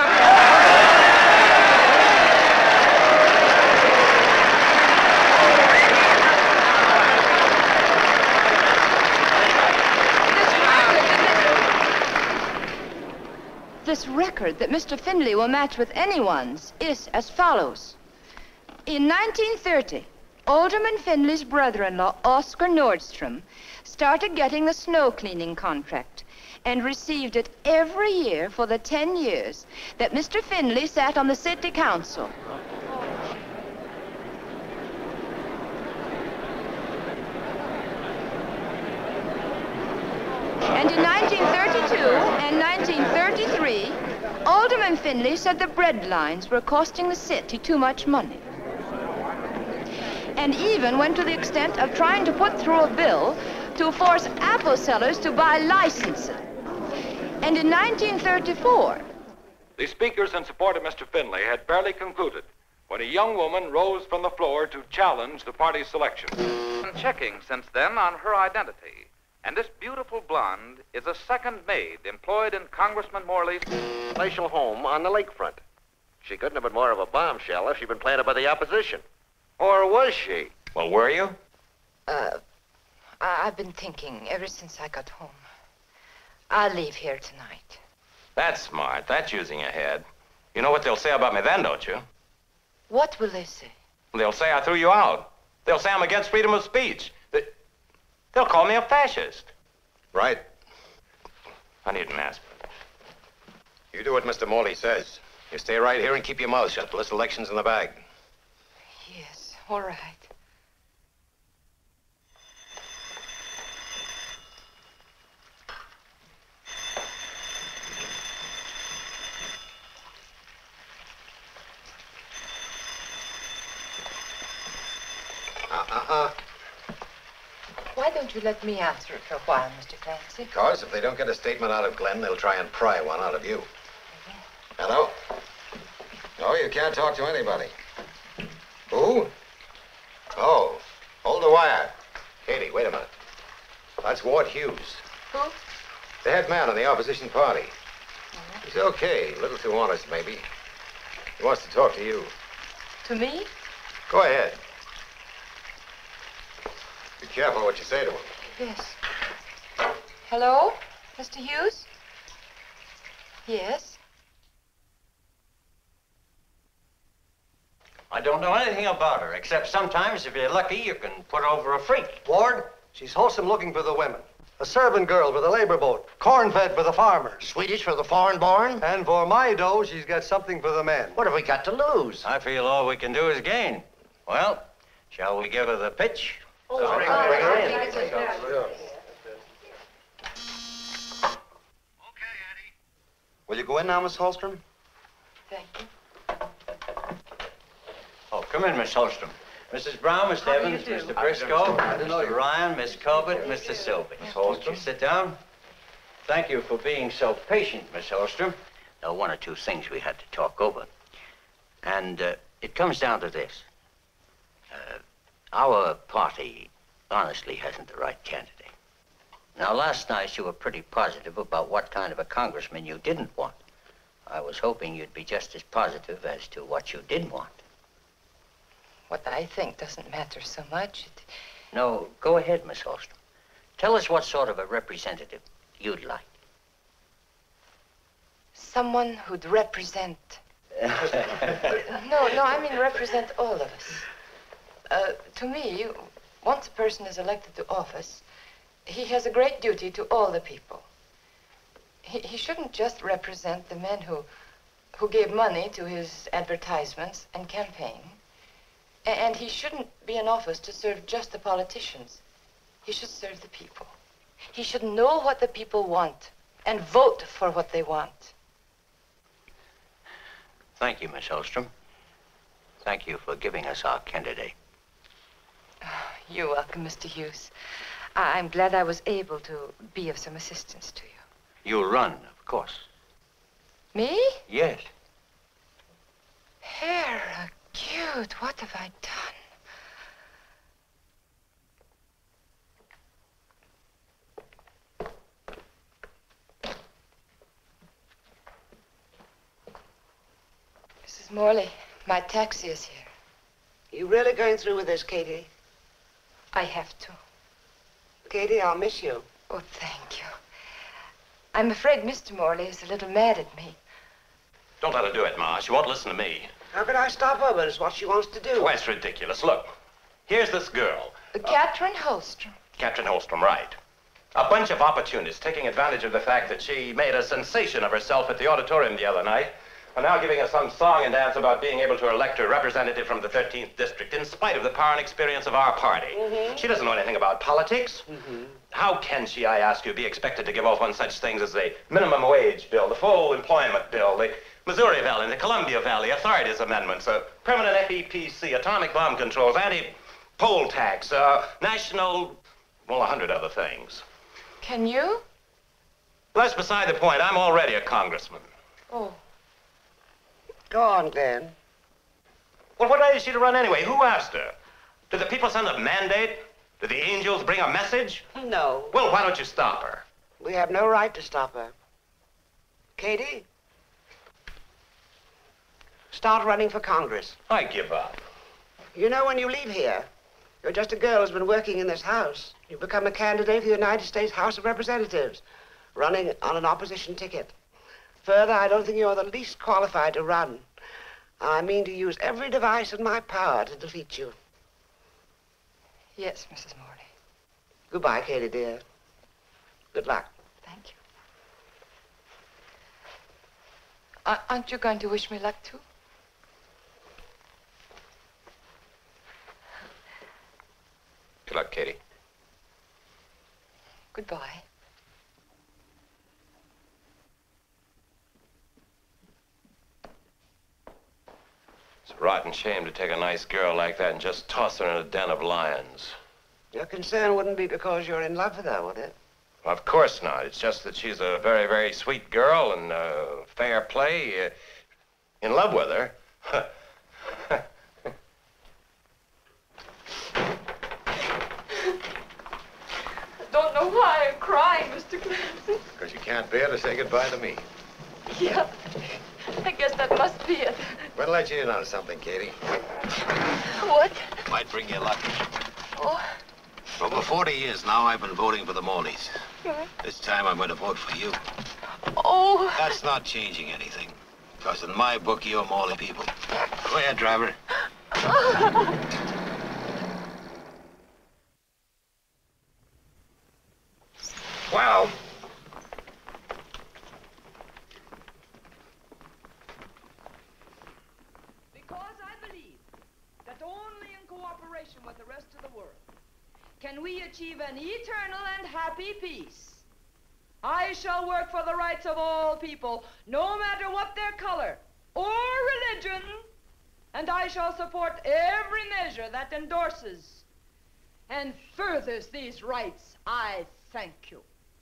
This record that Mr. Finley will match with anyone's is as follows. In 1930, Alderman Finley's brother-in-law, Oscar Nordstrom, started getting the snow cleaning contract and received it every year for the 10 years that Mr. Finley sat on the city council. And in 1932 and 1933, Alderman Finley said the bread lines were costing the city too much money. And even went to the extent of trying to put through a bill to force apple sellers to buy licenses. And in 1934... The speakers in support of Mr. Finley had barely concluded when a young woman rose from the floor to challenge the party's selection. Checking since then on her identity. And this beautiful blonde is a second maid employed in Congressman Morley's palatial home on the lakefront. She couldn't have been more of a bombshell if she'd been planted by the opposition. Or was she? Well, were you? I've been thinking ever since I got home. I'll leave here tonight. That's smart. That's using your head. You know what they'll say about me then, don't you? What will they say? They'll say I threw you out. They'll say I'm against freedom of speech. They'll call me a fascist. Right. I needn't ask. You do what Mr. Morley says. You stay right here and keep your mouth shut till this election's in the bag. Yes, all right. Why don't you let me answer it for a while, Mr. Clancy? Because if they don't get a statement out of Glenn, they'll try and pry one out of you. Hello? No, you can't talk to anybody. Who? Oh, hold the wire. Katie, wait a minute. That's Ward Hughes. Who? The head man of the opposition party. He's okay, a little too honest, maybe. He wants to talk to you. To me? Go ahead. Be careful what you say to him. Yes. Hello, Mr. Hughes? Yes? I don't know anything about her, except sometimes, if you're lucky, you can put over a freak. Ward, she's wholesome looking for the women. A servant girl for the labor boat. Corn-fed for the farmers. Swedish for the foreign-born? And for my dough, she's got something for the men. What have we got to lose? I feel all we can do is gain. Well, shall we give her the pitch? Bring her in. Will you go in now, Miss Holstrom? Thank you. Oh, come in, Miss Holstrom. Mrs. Brown, Mr. Evans, Mr. Briscoe, Mr. Ryan, Miss Colbert, Mr. Sylvie. Miss Holstrom. Sit down. Thank you for being so patient, Miss Holstrom. Now, one or two things we had to talk over. And it comes down to this. Our party honestly hasn't the right candidate. Now, last night you were pretty positive about what kind of a congressman you didn't want. I was hoping you'd be just as positive as to what you did want. What I think doesn't matter so much. No, go ahead, Miss Holstrom. Tell us what sort of a representative you'd like. Someone who'd represent. No, I mean represent all of us. To me, once a person is elected to office, he has a great duty to all the people. He shouldn't just represent the men who gave money to his advertisements and campaign. And he shouldn't be in office to serve just the politicians. He should serve the people. He should know what the people want and vote for what they want. Thank you, Miss Holstrom. Thank you for giving us our candidate. You're welcome, Mr. Hughes. I'm glad I was able to be of some assistance to you. You'll run, of course. Me? Yes. Hair, cute. What have I done? Mrs. Morley, my taxi is here. You really going through with this, Katie? I have to. Katie, I'll miss you. Oh, thank you. I'm afraid Mr. Morley is a little mad at me. Don't let her do it, Ma. She won't listen to me. How could I stop her? But it's what she wants to do. Why, it's ridiculous. Look, here's this girl. Catherine Holstrom. Catherine Holstrom, right. A bunch of opportunists taking advantage of the fact that she made a sensation of herself at the auditorium the other night, are now giving us some song and dance about being able to elect a representative from the 13th district in spite of the power and experience of our party. She doesn't know anything about politics. How can she, I ask you, be expected to give off on such things as the minimum wage bill, the full employment bill, the Missouri Valley, the Columbia Valley Authorities Amendments, permanent FEPC, atomic bomb controls, anti-poll tax, national, well, 100 other things. Can you? That's beside the point. I'm already a congressman. Oh. Go on, Glenn. Well, what right is she to run anyway? Who asked her? Did the people send a mandate? Did the angels bring a message? No. Well, why don't you stop her? We have no right to stop her. Katie? Start running for Congress. I give up. You know, when you leave here, you're just a girl who's been working in this house. You become a candidate for the United States House of Representatives, running on an opposition ticket. Further, I don't think you're the least qualified to run. I mean to use every device in my power to defeat you. Yes, Mrs. Morley. Goodbye, Katie, dear. Good luck. Thank you. Aren't you going to wish me luck, too? Good luck, Katie. Goodbye. It's a rotten shame to take a nice girl like that and just toss her in a den of lions. Your concern wouldn't be because you're in love with her, would it? Well, of course not. It's just that she's a very, very sweet girl and fair play. In love with her. Don't know why I'm crying, Mr. Clancy. Because you can't bear to say goodbye to me. Yeah, I guess that must be it. We'll let you in on something, Katie. What? Might bring you luck. Oh. For over 40 years now, I've been voting for the Morleys. This time, I'm going to vote for you. Oh. That's not changing anything. Because in my book, you're Morley people. Go ahead, driver. Well. Because I believe that only in cooperation with the rest of the world can we achieve an eternal and happy peace. I shall work for the rights of all people, no matter what their color or religion And I shall support every measure that endorses and furthers these rights. I thank you.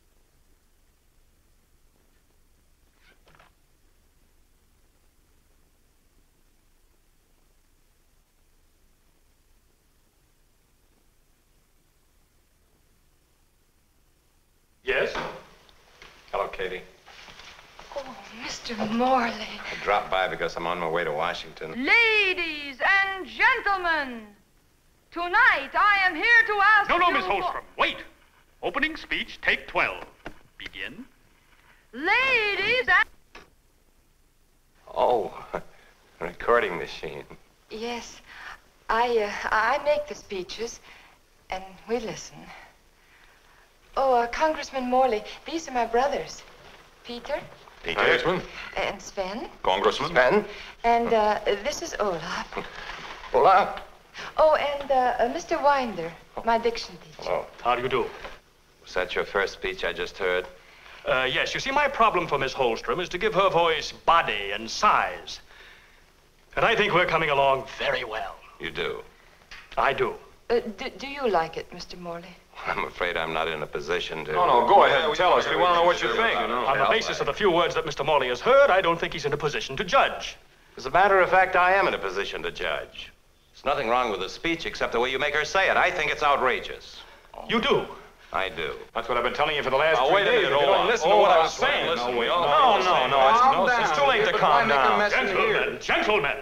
Yes? Hello, Katie. Oh, Mr. Morley. I dropped by because I'm on my way to Washington. Ladies and gentlemen, tonight I am here to ask No, you... Miss Holstrom, wait. Opening speech, take 12. Begin. Ladies and... Oh, recording machine. Yes, I make the speeches, and we listen. Oh, Congressman Morley, these are my brothers. Peter. Peter. Congressman. And Sven. Congressman. Sven. And this is Olaf. Olaf. Oh, and Mr. Winder, my diction teacher. Hello. How do you do? Was that your first speech I just heard? Yes, you see, my problem for Miss Holstrom is to give her voice body and size. And I think we're coming along very well. You do? I do. Do you like it, Mr. Morley? I'm afraid I'm not in a position to... No, go ahead and tell us. We want to know what you think. On the basis of the few words that Mr. Morley has heard, I don't think he's in a position to judge. As a matter of fact, I am in a position to judge. There's nothing wrong with the speech except the way you make her say it. I think it's outrageous. You do? I do. That's what I've been telling you for the last 3 Wait a days. minute, hold on. Listen to what I was saying. No. It's too late to calm down. Gentlemen.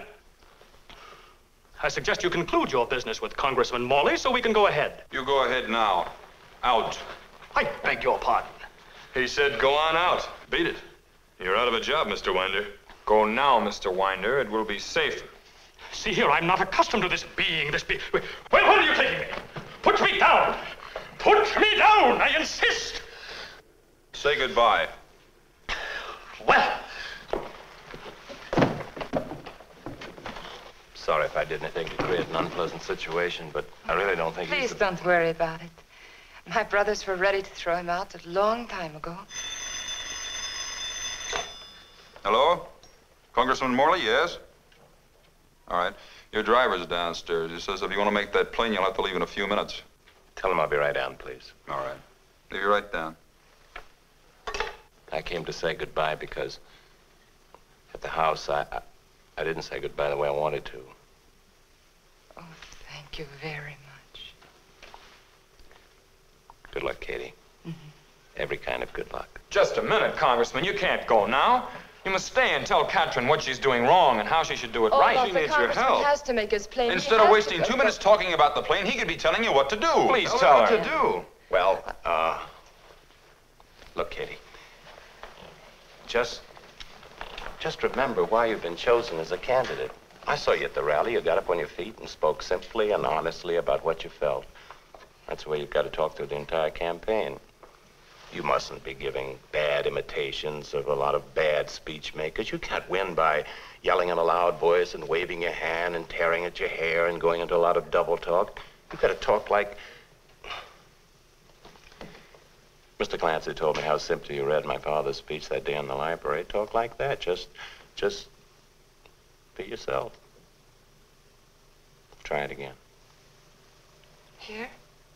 I suggest you conclude your business with Congressman Morley so we can go ahead. You go ahead now. Out. I beg your pardon. He said go on out. Beat it. You're out of a job, Mr. Winder. Go now, Mr. Winder. It will be safer. See here, I'm not accustomed to this being. Where are you taking me? Put me down! Put me down, I insist! Say goodbye. Well... Sorry if I did anything to create an unpleasant situation, but I really don't think Please don't worry about it. My brothers were ready to throw him out a long time ago. Hello? Congressman Morley, yes? All right. Your driver's downstairs. He says if you want to make that plane, you'll have to leave in a few minutes. Tell him I'll be right down, please. All right. Leave you right down. I came to say goodbye because at the house, I didn't say goodbye the way I wanted to. Oh, thank you very much. Good luck, Katie. Every kind of good luck. Just a minute, Congressman. You can't go now. You must stay and tell Katrin what she's doing wrong and how she should do it right. She needs your help. Has to make his plane. Instead of wasting 2 minutes talking about the plane, he could be telling you what to do. Please tell her. What to do. Well, look, Katie. Just remember why you've been chosen as a candidate. I saw you at the rally. You got up on your feet and spoke simply and honestly about what you felt. That's the way you've got to talk through the entire campaign. You mustn't be giving bad imitations of a lot of bad speech makers. You can't win by yelling in a loud voice and waving your hand and tearing at your hair and going into a lot of double talk. You've got to talk like... Mr. Clancy told me how simply you read my father's speech that day in the library. Talk like that. Just be yourself. Try it again. Here?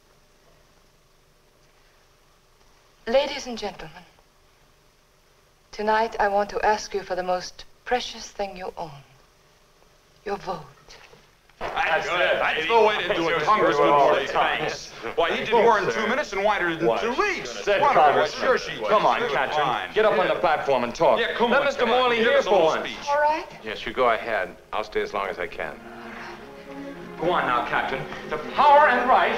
Ladies and gentlemen, tonight I want to ask you for the most precious thing you own. Your vote. That's the way to do it, Congressman Morley. Thanks. Why, he did more in 2 minutes and Winder in 2 weeks. Said Congressman. Come on, Katrin. Get up on the platform and talk. Yeah, come Let on, Mr. Morley hear for once. All right? Yes, you go ahead. I'll stay as long as I can. Go on now, Katrin. The power and right.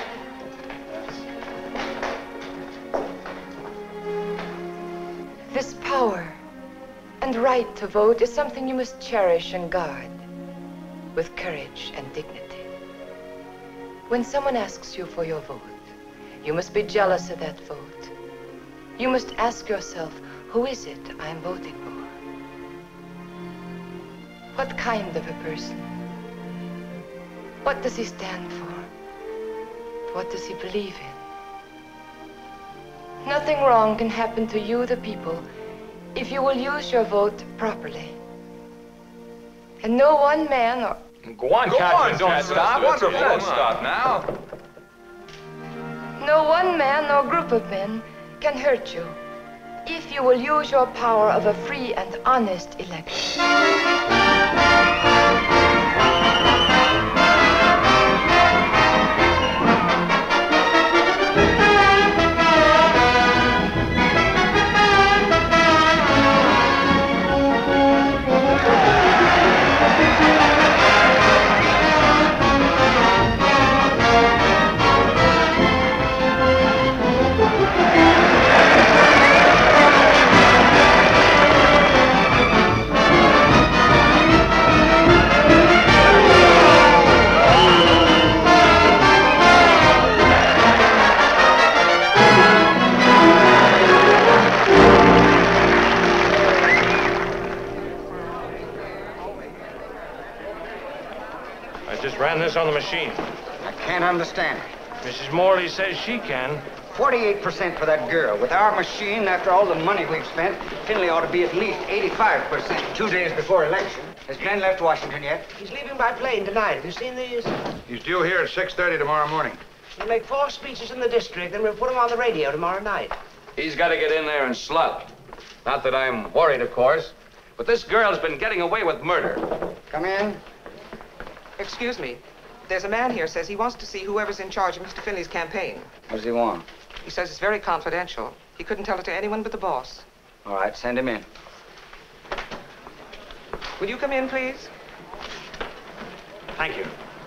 This power and right to vote is something you must cherish and guard with courage and dignity. When someone asks you for your vote, you must be jealous of that vote. You must ask yourself, who is it I'm voting for? What kind of a person? What does he stand for? What does he believe in? Nothing wrong can happen to you, the people, if you will use your vote properly. And no one man or Go on, Captain. Don't stop. Wonderful. Don't stop now. No one man nor group of men can hurt you if you will use your power of a free and honest election. Ran this on the machine. I can't understand it. Mrs. Morley says she can. 48% for that girl. With our machine, after all the money we've spent, Finley ought to be at least 85%. 2 days before election. Has Glenn left Washington yet? He's leaving by plane tonight. Have you seen these? He's due here at 6:30 tomorrow morning. He'll make 4 speeches in the district, then we'll put him on the radio tomorrow night. He's got to get in there and slug. Not that I'm worried, of course, but this girl's been getting away with murder. Come in. Excuse me. There's a man here says he wants to see whoever's in charge of Mr. Finley's campaign. What does he want? He says it's very confidential. He couldn't tell it to anyone but the boss. All right, send him in. Will you come in, please? Thank you.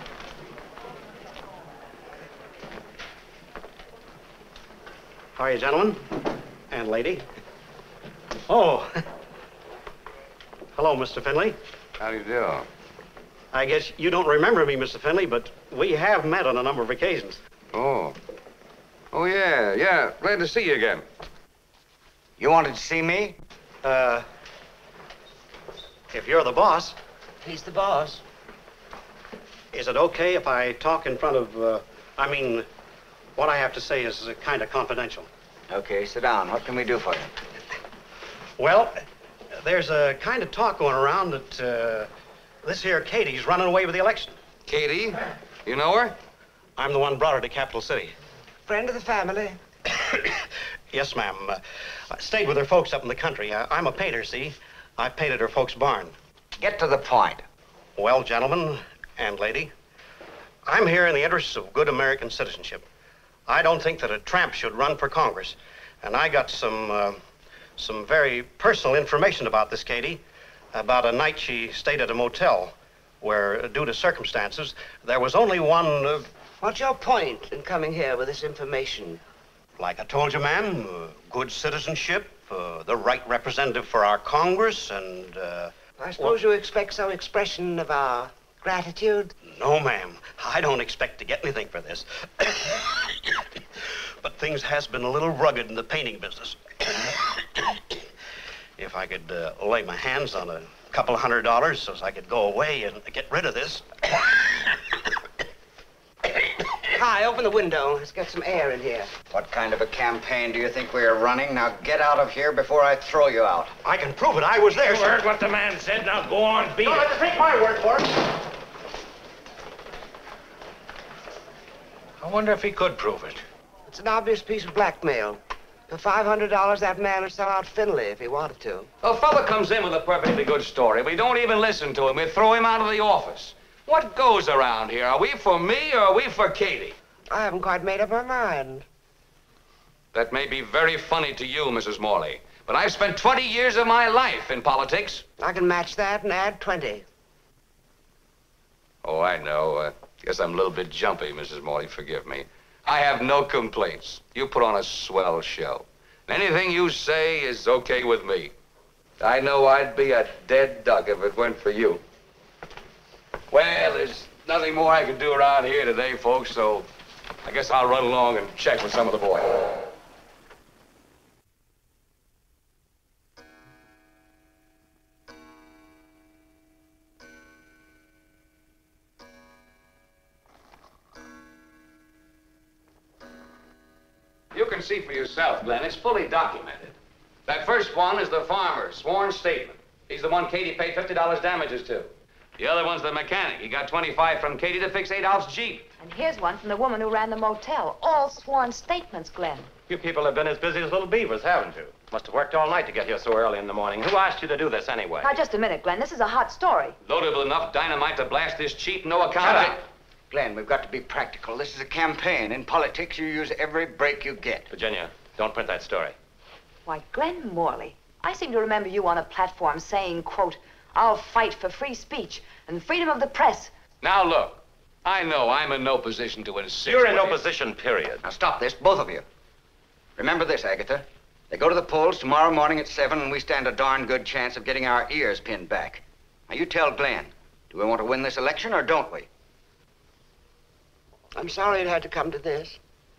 How are you, gentlemen? And lady? Oh. Hello, Mr. Finley. How do you do? I guess you don't remember me, Mr. Finley, but we have met on a number of occasions. Oh. Oh, yeah. Glad to see you again. You wanted to see me? If you're the boss. He's the boss. Is it okay if I talk in front of, what I have to say is kind of confidential? Okay, sit down. What can we do for you? Well, there's a kind of talk going around that, this here Katie's running away with the election. Katie? You know her? I'm the one brought her to Capital City. Friend of the family? Yes, ma'am. I stayed with her folks up in the country. I'm a painter, see? I painted her folks' barn. Get to the point. Well, gentlemen and lady, I'm here in the interests of good American citizenship. I don't think that a tramp should run for Congress. And I got some very personal information about this Katie. About a night she stayed at a motel where, due to circumstances, there was only one... What's your point in coming here with this information? Like I told you, ma'am, good citizenship, the right representative for our Congress, and... I suppose you expect some expression of our gratitude? No, ma'am. I don't expect to get anything for this. But things has been a little rugged in the painting business. If I could lay my hands on a couple $100 so I could go away and get rid of this. Hi, open the window. Let's get some air in here. What kind of a campaign do you think we are running? Now get out of here before I throw you out. I can prove it. I was there, You sir. heard what the man said. Now go on, beat Don't it. have to take my word for it. I wonder if he could prove it. It's an obvious piece of blackmail. For $500, that man would sell out Finley if he wanted to. A fella comes in with a perfectly good story. We don't even listen to him. We throw him out of the office. What goes around here? Are we for me or are we for Katie? I haven't quite made up my mind. That may be very funny to you, Mrs. Morley, but I've spent 20 years of my life in politics. I can match that and add 20. Oh, I know. Guess I'm a little bit jumpy, Mrs. Morley. Forgive me. I have no complaints. You put on a swell show. Anything you say is okay with me. I know I'd be a dead duck if it weren't for you. Well, there's nothing more I can do around here today, folks, so I guess I'll run along and check with some of the boys. You can see for yourself, Glenn. It's fully documented. That first one is the farmer's sworn statement. He's the one Katie paid $50 damages to. The other one's the mechanic. He got 25 from Katie to fix Adolph's Jeep. And here's one from the woman who ran the motel. All sworn statements, Glenn. You people have been as busy as little beavers, haven't you? Must have worked all night to get here so early in the morning. Who asked you to do this anyway? Now, just a minute, Glenn. This is a hot story. Loaded with enough dynamite to blast this cheap, no account. Shut up. Glenn, we've got to be practical. This is a campaign. In politics, you use every break you get. Virginia, don't print that story. Why, Glenn Morley, I seem to remember you on a platform saying, quote, I'll fight for free speech and freedom of the press. Now, look. I know I'm in no position to insist. You're in no position, period. Now, stop this, both of you. Remember this, Agatha. They go to the polls tomorrow morning at 7, and we stand a darn good chance of getting our ears pinned back. Now, you tell Glenn, do we want to win this election or don't we? I'm sorry it had to come to this.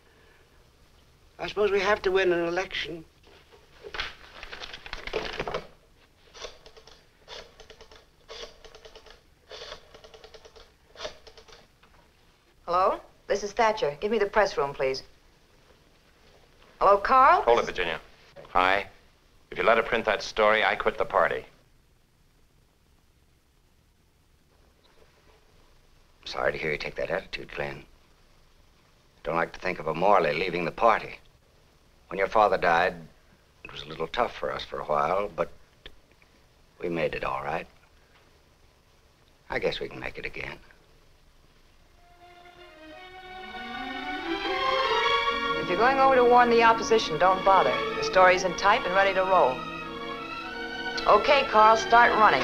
I suppose we have to win an election. Hello? This is Thatcher. Give me the press room, please. Hello, Carl? Hold it, Virginia. Hi. If you let her print that story, I quit the party. Sorry to hear you take that attitude, Glenn. Don't like to think of a Morley leaving the party. When your father died, it was a little tough for us for a while, but we made it all right. I guess we can make it again. If you're going over to warn the opposition, don't bother. The story's in type and ready to roll. Okay, Carl, start running.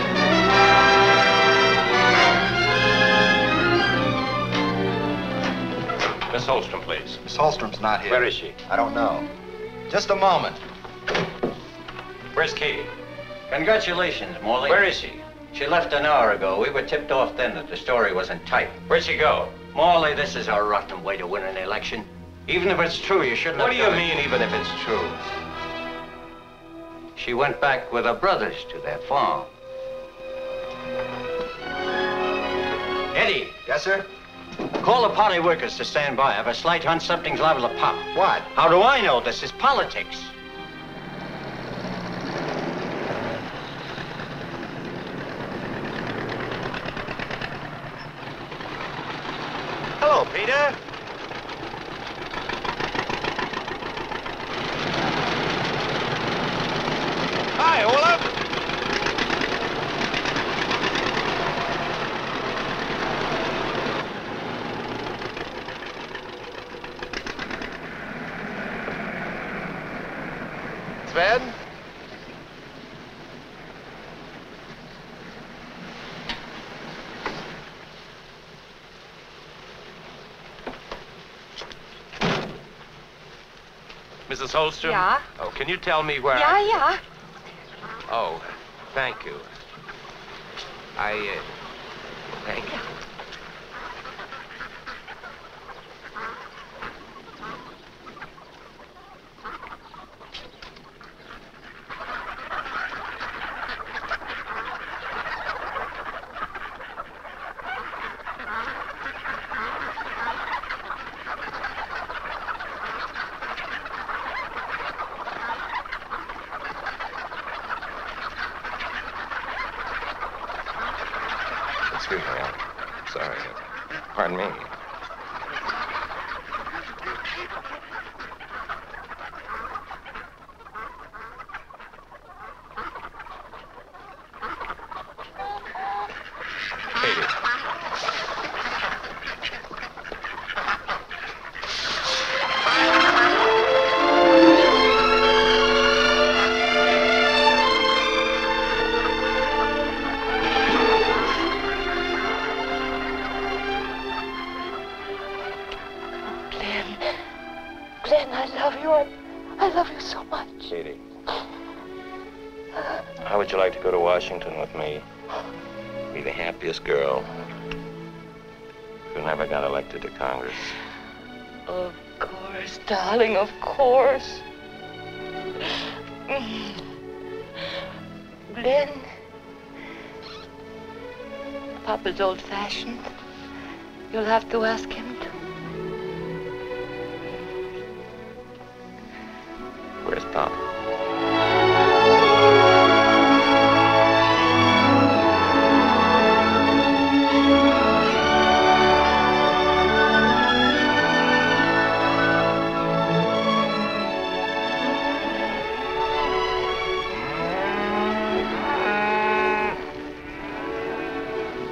Miss Holstrom, please. Miss Holstrom's not here. Where is she? I don't know. Just a moment. Where's Katie? Congratulations, Morley. Where is she? She left an hour ago. We were tipped off then that the story wasn't type. Where'd she go? Morley, this is a rotten way to win an election. Even if it's true, you shouldn't have What do you mean, even if it's true? She went back with her brothers to their farm. Eddie. Yes, sir? Call the party workers to stand by. I have a slight hunch something's liable to pop. What? How do I know? This is politics. Hello, Peter. Hi, Olaf. Sven? Mrs. Holstrom? Yeah? Oh, can you tell me where Yeah. Oh, thank you. Thank you. Excuse me, I'm sorry. Pardon me. Katie. Glenn, I love you. I love you so much. Katie. How would you like to go to Washington with me? Be the happiest girl who never got elected to Congress. Of course, darling, of course. Glenn, Papa's old-fashioned. You'll have to ask him to. Where's Papa?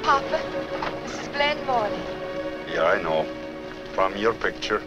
Papa, Mrs. Glenn Morley. Yeah, I know. From your picture.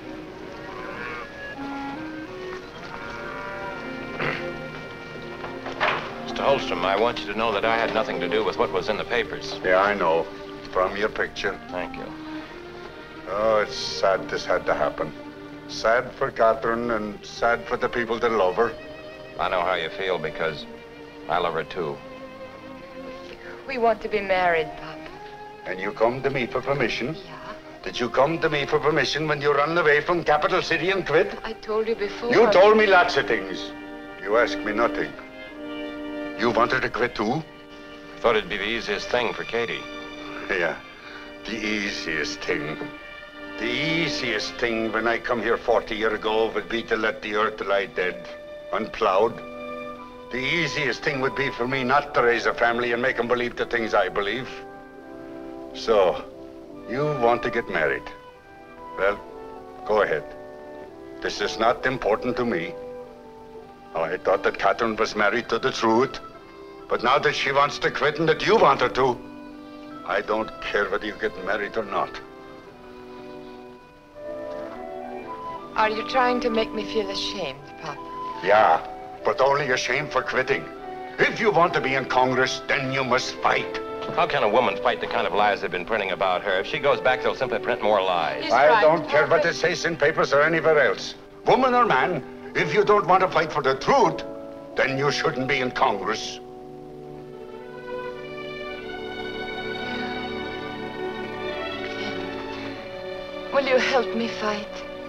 Mr. Holstrom, I want you to know that I had nothing to do with what was in the papers. Yeah, I know. From your picture. Thank you. Oh, it's sad this had to happen. Sad for Catherine and sad for the people that love her. I know how you feel because I love her too. We want to be married, Papa. And you come to me for permission? Yeah. Did you come to me for permission when you ran away from Capital City and quit? I told you before. You told me lots of things. You asked me nothing. You wanted to quit too? Thought it'd be the easiest thing for Katie. Yeah, the easiest thing. The easiest thing when I come here 40 years ago would be to let the earth lie dead, unplowed. The easiest thing would be for me not to raise a family and make them believe the things I believe. So, you want to get married. Well, go ahead. This is not important to me. Oh, I thought that Catherine was married to the truth. But now that she wants to quit and that you want her to, I don't care whether you get married or not. Are you trying to make me feel ashamed, Papa? Yeah, but only ashamed for quitting. If you want to be in Congress, then you must fight. How can a woman fight the kind of lies they've been printing about her? If she goes back, they'll simply print more lies. I don't care what it says in papers or anywhere else. Woman or man, if you don't want to fight for the truth, then you shouldn't be in Congress. Will you help me fight?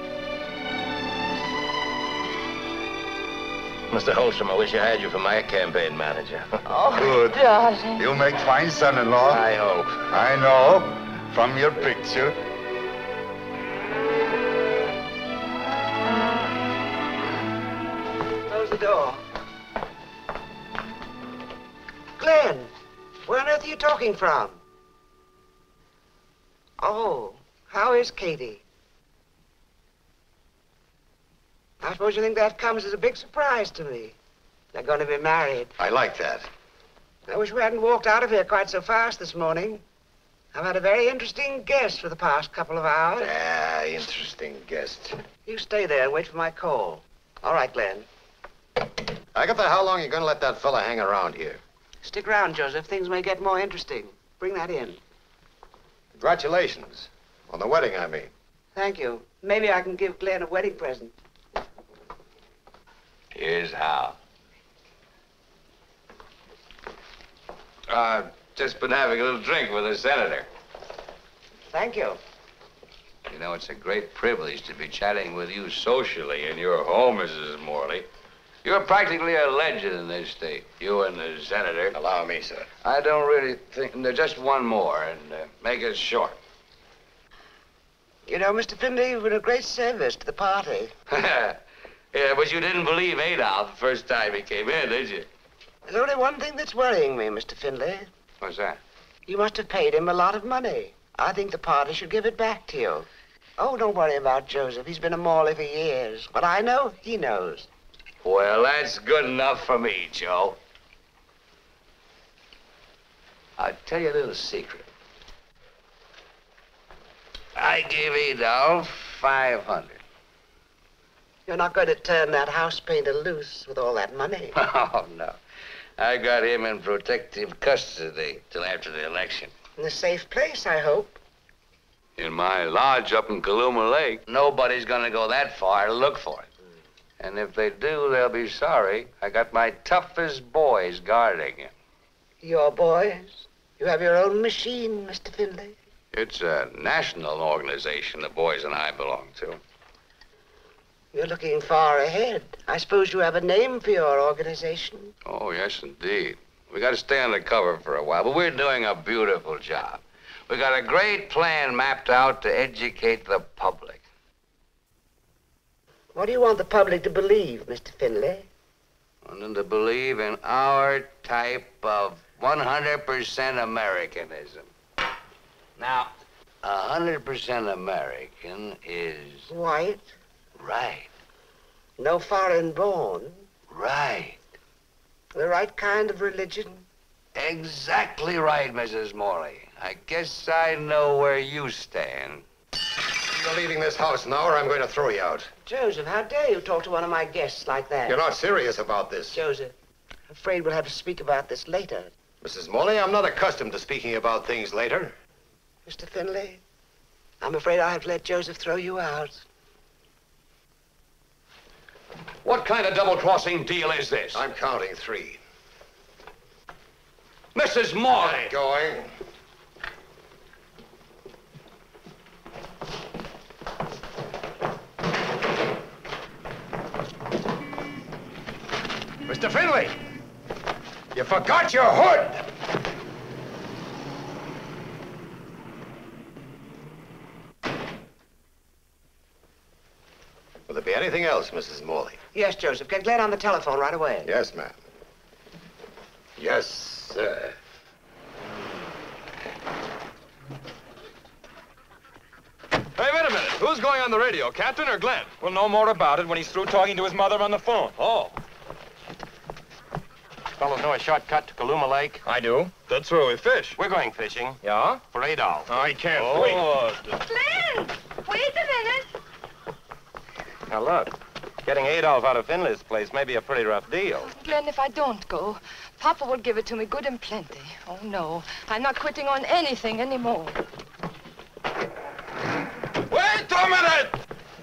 Mr. Holstrom, I wish I had you for my campaign manager. Oh, good. Darling. You make fine son-in-law. I hope. I know, from your picture. Close the door. Glenn, where on earth are you talking from? Oh, how is Katie? I suppose you think that comes as a big surprise to me. They're going to be married. I like that. I wish we hadn't walked out of here quite so fast this morning. I've had a very interesting guest for the past couple of hours. Ah, interesting guest. You stay there and wait for my call. All right, Glenn. Agatha, how long are you going to let that fella hang around here? Stick around, Joseph. Things may get more interesting. Bring that in. Congratulations. On the wedding, I mean. Thank you. Maybe I can give Glenn a wedding present. Here's how. Just been having a little drink with the senator. Thank you. You know, it's a great privilege to be chatting with you socially in your home, Mrs. Morley. You're practically a legend in this state, you and the senator. Allow me, sir. I don't really think... Just one more, and make it short. You know, Mr. Finley, you've been a great service to the party. Yeah, but you didn't believe Adolf the first time he came in, did you? There's only one thing that's worrying me, Mr. Finley. What's that? You must have paid him a lot of money. I think the party should give it back to you. Oh, don't worry about Joseph. He's been a Morley for years. What I know, he knows. Well, that's good enough for me, Joe. I'll tell you a little secret. I gave Adolf 500. You're not going to turn that house painter loose with all that money. Oh, no. I got him in protective custody till after the election. In a safe place, I hope. In my lodge up in Kaluma Lake. Nobody's gonna go that far to look for it. And if they do, they'll be sorry. I got my toughest boys guarding him. Your boys? You have your own machine, Mr. Finley. It's a national organization the boys and I belong to. You're looking far ahead. I suppose you have a name for your organization. Oh, yes, indeed. We got to stay undercover for a while, but we're doing a beautiful job. We got a great plan mapped out to educate the public. What do you want the public to believe, Mr. Finley? I want them to believe in our type of 100% Americanism. Now, 100% American is... White? Right. No foreign born? Right. The right kind of religion? Exactly right, Mrs. Morley. I guess I know where you stand. You're leaving this house now, or I'm going to throw you out. Joseph, how dare you talk to one of my guests like that? You're not serious about this. Joseph, I'm afraid we'll have to speak about this later. Mrs. Morley, I'm not accustomed to speaking about things later. Mr. Finley, I'm afraid I have to let Joseph throw you out. What kind of double-crossing deal is this? I'm counting 3. Mrs. Morley! I'm going. Mr. Finley! You forgot your hood! Will there be anything else, Mrs. Morley? Yes, Joseph. Get Glenn on the telephone right away. Yes, ma'am. Yes, sir. Hey, wait a minute. Who's going on the radio, Captain or Glenn? We'll know more about it when he's through talking to his mother on the phone. Oh. Fellows know a shortcut to Kaluma Lake? I do. That's where we fish. We're going fishing. Yeah? For $8. I can't wait. Glenn! Wait a minute. Now, look. Getting Adolf out of Finley's place may be a pretty rough deal. Glenn, if I don't go, Papa will give it to me good and plenty. Oh, no. I'm not quitting on anything anymore. Wait a minute!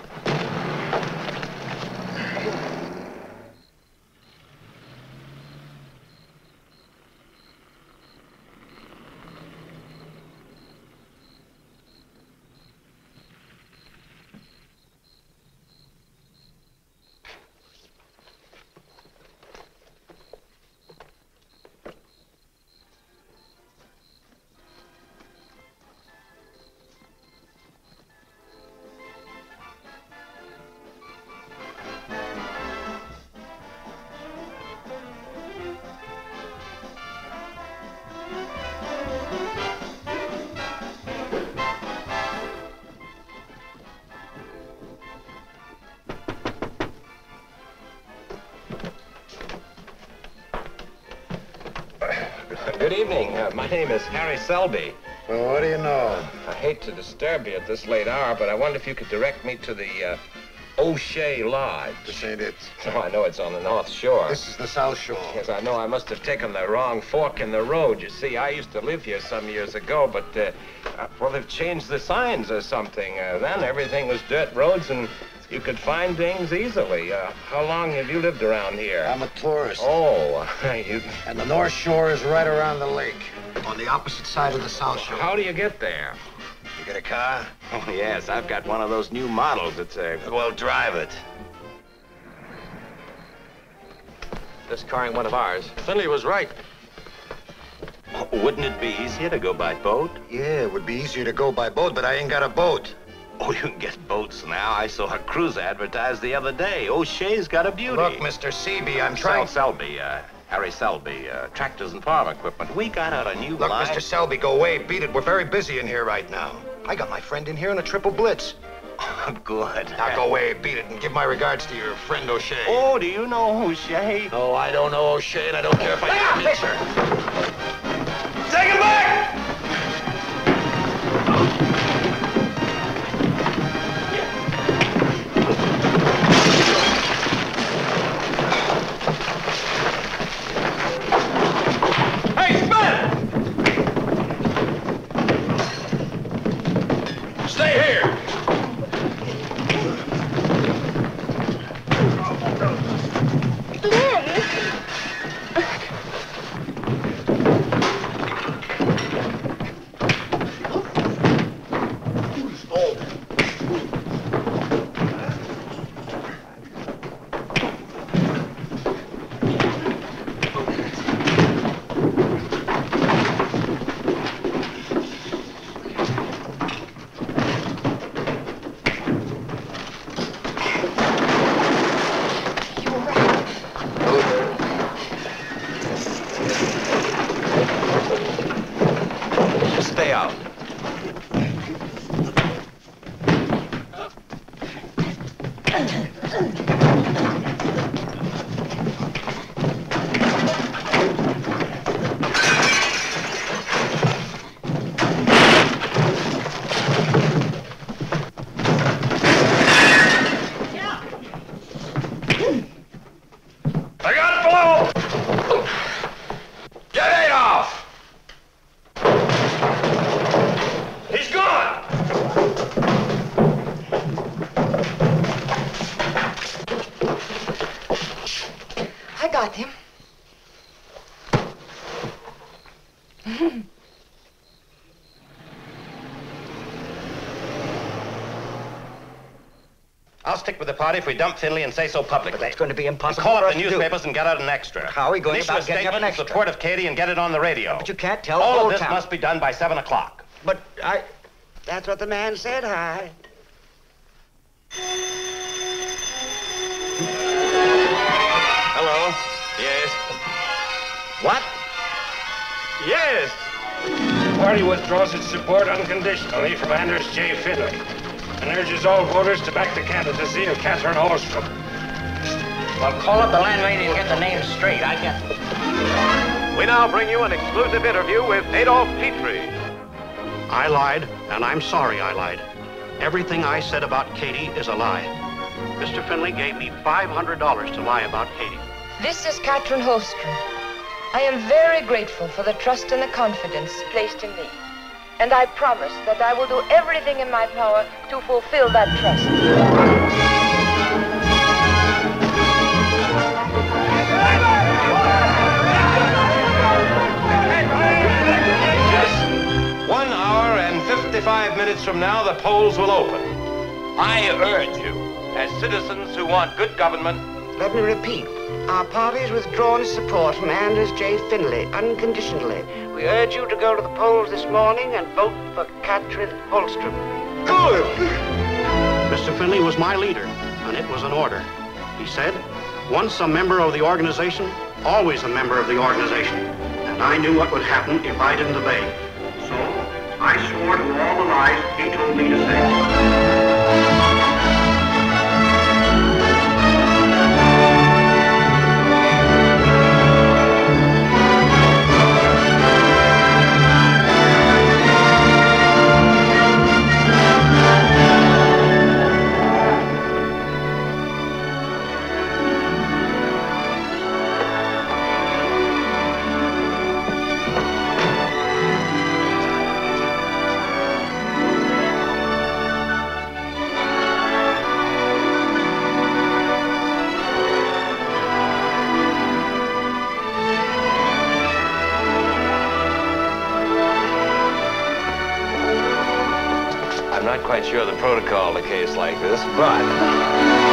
Good evening. My name is Harry Selby. Well, what do you know? I hate to disturb you at this late hour, but I wonder if you could direct me to the O'Shea Lodge. This ain't it. Oh, I know it's on the North Shore. This is the South Shore. Yes, I know. I must have taken the wrong fork in the road. You see, I used to live here some years ago, but, well, they've changed the signs or something. Then everything was dirt roads, and you could find things easily. How long have you lived around here? I'm a tourist. Oh, And the North Shore is right around the lake, on the opposite side of the South Shore. How do you get there? You get a car? Oh, yes, I've got one of those new models. It's a... Well, drive it. This car ain't one of ours. Finley was right. Oh, wouldn't it be easier to go by boat? Yeah, it would be easier to go by boat, but I ain't got a boat. Oh, you can get boats now. I saw a cruise advertised the other day. O'Shea's got a beauty. Look, Mr. Seaby, I'm trying... Selby, Harry Selby, tractors and farm equipment. We got out a new Look, line. Mr. Selby, go away. Beat it. We're very busy in here right now. I got my friend in here in a triple blitz. Oh, good. Now go away, beat it, and give my regards to your friend O'Shea. Oh, do you know O'Shea? No, I don't know O'Shea, and I don't care if I get a picture. Take it back! Hey, Smith! Stay here! Stay out. I'll stick with the party if we dump Finley and say so publicly. But that's going to be impossible. Call for up us the to do. newspapers and get out an extra. How are we going Issue about a getting out an statement in extra? support of Katie and get it on the radio. But you can't tell the All whole of this town. must be done by 7 o'clock. But I... That's what the man said, Hi. Hello? Yes? What? Yes. The party withdraws its support unconditionally from Anders J. Finley and urges all voters to back the candidacy of Catherine Holstrom. Well, call up the landlady and get the names straight. I can. We now bring you an exclusive interview with Adolf Petrie. I lied, and I'm sorry I lied. Everything I said about Katie is a lie. Mr. Finley gave me $500 to lie about Katie. This is Catherine Holstrom. I am very grateful for the trust and the confidence placed in me. And I promise that I will do everything in my power to fulfill that trust. Just 1 hour and 55 minutes from now, the polls will open. I urge you, as citizens who want good government, Let me repeat. Our party has withdrawn its support from Anders J. Finley unconditionally. We urge you to go to the polls this morning and vote for Catherine Holstrom. Good! Mr. Finley was my leader, and it was an order. He said, once a member of the organization, always a member of the organization. And I knew what would happen if I didn't obey. So, I swore to all the lies he told me to say. I'm not quite sure of the protocol in a case like this, but